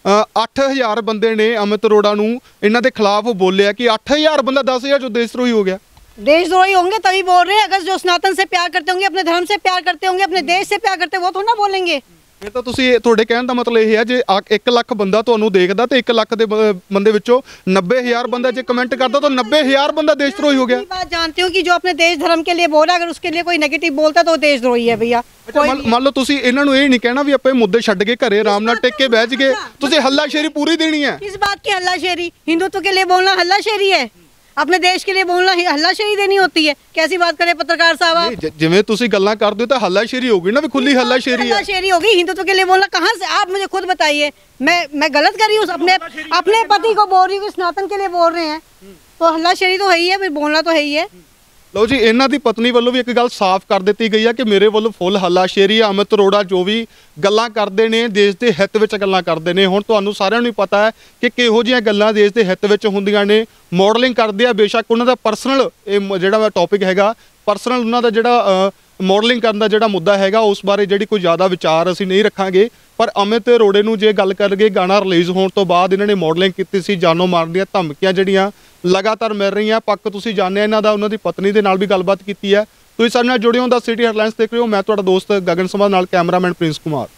Speaker 1: 8,000 ਬੰਦੇ ਨੇ ਅਮਿਤ ਅਰੋੜਾ ਨੂੰ ਇਹਨਾਂ ਦੇ ਖਿਲਾਫ ਬੋਲਿਆ ਕਿ 8,000 ਬੰਦਾ 10,000 ਜੋ ਦੇਸ਼द्रोही ਹੋ ਗਿਆ।
Speaker 2: देशद्रोही होंगे तभी बोल रहे हैं। अगर जो सनातन से प्यार करते होंगे, अपने धर्म से प्यार करते होंगे, अपने देश से प्यार करते, वो थोड़ा ना बोलेंगे।
Speaker 1: ਇਹ ਤਾਂ ਤੁਸੀਂ ਤੁਹਾਡੇ ਕਹਿਣ ਦਾ ਮਤਲਬ ਇਹ ਹੈ ਜੇ 1 ਲੱਖ ਬੰਦਾ ਤੁਹਾਨੂੰ ਦੇਖਦਾ ਤੇ 1 ਲੱਖ ਦੇ ਬੰਦੇ ਵਿੱਚੋਂ 90,000 ਬੰਦਾ ਜੇ ਕਮੈਂਟ ਕਰਦਾ ਤਾਂ 90,000 ਬੰਦਾ देशद्रोही हो गया।
Speaker 2: बात जानती हूँ कि जो अपने देश धर्म के लिए बोला अगर उसके लिए कोई नेगेटिव बोलता तो वो देशद्रोही है भैया।
Speaker 1: ਮੰਨ ਲਓ ਤੁਸੀਂ ਇਹਨਾਂ ਨੂੰ ਇਹ ਨਹੀਂ ਕਹਿਣਾ ਵੀ ਆਪਾਂ ਇਹ ਮੁੱਦੇ ਛੱਡ ਕੇ ਘਰੇ ਆਰਾਮ ਨਾਲ ਟਿਕ ਕੇ ਬਹਿ ਜਗੇ, ਤੁਸੀਂ ਹੱਲਾਸ਼ੇਰੀ ਪੂਰੀ ਦੇਣੀ ਹੈ।
Speaker 2: किस बात की हल्लाशेरी? हिंदुत्व के लिए बोलना हल्लाशेरी है? अपने देश के लिए बोलना हल्लाशेरी देनी होती है? कैसी बात करें पत्रकार साहब आप?
Speaker 1: ਜਿਵੇਂ ਤੁਸੀਂ ਗੱਲਾਂ ਕਰਦੇ ਹੋ ਤਾਂ ਹੱਲਾਸ਼ੇਰੀ ਹੋਗੀ ਨਾ, ਵੀ ਖੁੱਲੀ ਹੱਲਾਸ਼ੇਰੀ ਹੈ।
Speaker 2: हल्लाशेरी होगी हिंदुत्व के लिए बोलना कहाँ से? आप मुझे खुद बताइए, मैं गलत कर रही हूँ? अपने पति को बोल रही हूँ, सनातन के लिए बोल रहे हैं तो हल्लाशेरी तो है ही है, फिर बोलना तो है ही है।
Speaker 1: ਲਓ ਜੀ, ਇਹਨਾਂ ਦੀ ਪਤਨੀ ਵੱਲੋਂ ਵੀ ਇੱਕ ਗੱਲ ਸਾਫ਼ ਕਰ ਦਿੱਤੀ ਗਈ ਹੈ ਕਿ ਮੇਰੇ ਵੱਲੋਂ ਫੁੱਲ ਹੱਲਾਸ਼ੇਰੀ ਹੈ। ਅਮਿਤ ਅਰੋੜਾ ਜੋ ਵੀ ਗੱਲਾਂ ਕਰਦੇ ਨੇ ਦੇਸ਼ ਦੇ ਹਿੱਤ ਵਿੱਚ ਗੱਲਾਂ ਕਰਦੇ ਨੇ। ਹੁਣ ਤੁਹਾਨੂੰ ਸਾਰਿਆਂ ਨੂੰ ਹੀ ਪਤਾ ਹੈ ਕਿ ਕਿਹੋ ਜਿਹੀਆਂ ਗੱਲਾਂ ਦੇਸ਼ ਦੇ ਹਿੱਤ ਵਿੱਚ ਹੁੰਦੀਆਂ ਨੇ। ਮਾਡਲਿੰਗ ਕਰਦੇ ਆ, ਬੇਸ਼ੱਕ ਉਹਨਾਂ ਦਾ ਪਰਸਨਲ ਇਹ ਜਿਹੜਾ ਟੌਪਿਕ ਹੈਗਾ, ਪਰਸਨਲ ਉਹਨਾਂ ਦਾ ਜਿਹੜਾ ਮਾਡਲਿੰਗ ਕਰਨ ਦਾ ਜਿਹੜਾ ਮੁੱਦਾ ਹੈਗਾ ਉਸ ਬਾਰੇ ਜਿਹੜੀ ਕੋਈ ਜ਼ਿਆਦਾ ਵਿਚਾਰ ਅਸੀਂ ਨਹੀਂ ਰੱਖਾਂਗੇ। ਪਰ ਅਮਿਤ ਅਰੋੜੇ ਨੂੰ ਜੇ ਗੱਲ ਕਰੀਏ, ਗਾਣਾ ਰਿਲੀਜ਼ ਹੋਣ ਤੋਂ ਬਾਅਦ ਇਹਨਾਂ ਨੇ ਮਾਡਲਿੰਗ ਕੀਤੀ ਸੀ, ਜਾਨੋਂ ਮਾਰਨ ਦੀਆਂ ਧਮਕੀਆਂ ਜਿਹੜੀਆਂ ਲਗਾਤਾਰ ਮਿਲ ਰਹੀਆਂ। ਪੱਕ ਤੁਸੀਂ ਜਾਣਿਆ ਇਹਨਾਂ ਦਾ, ਉਹਨਾਂ ਦੀ ਪਤਨੀ ਦੇ ਨਾਲ ਵੀ ਗੱਲਬਾਤ ਕੀਤੀ ਹੈ। ਤੁਸੀਂ ਸਾਡੇ ਨਾਲ ਜੁੜੇ ਹੋ ਦਾ ਸਿਟੀ ਹੈਡਲਾਈਨਸ ਦੇਖ ਰਹੇ ਹੋ। ਮੈਂ ਤੁਹਾਡਾ ਦੋਸਤ ਗਗਨ ਸਮਾ ਨਾਲ ਕੈਮਰਾਮੈਨ ਪ੍ਰਿੰਸ ਕੁਮਾਰ।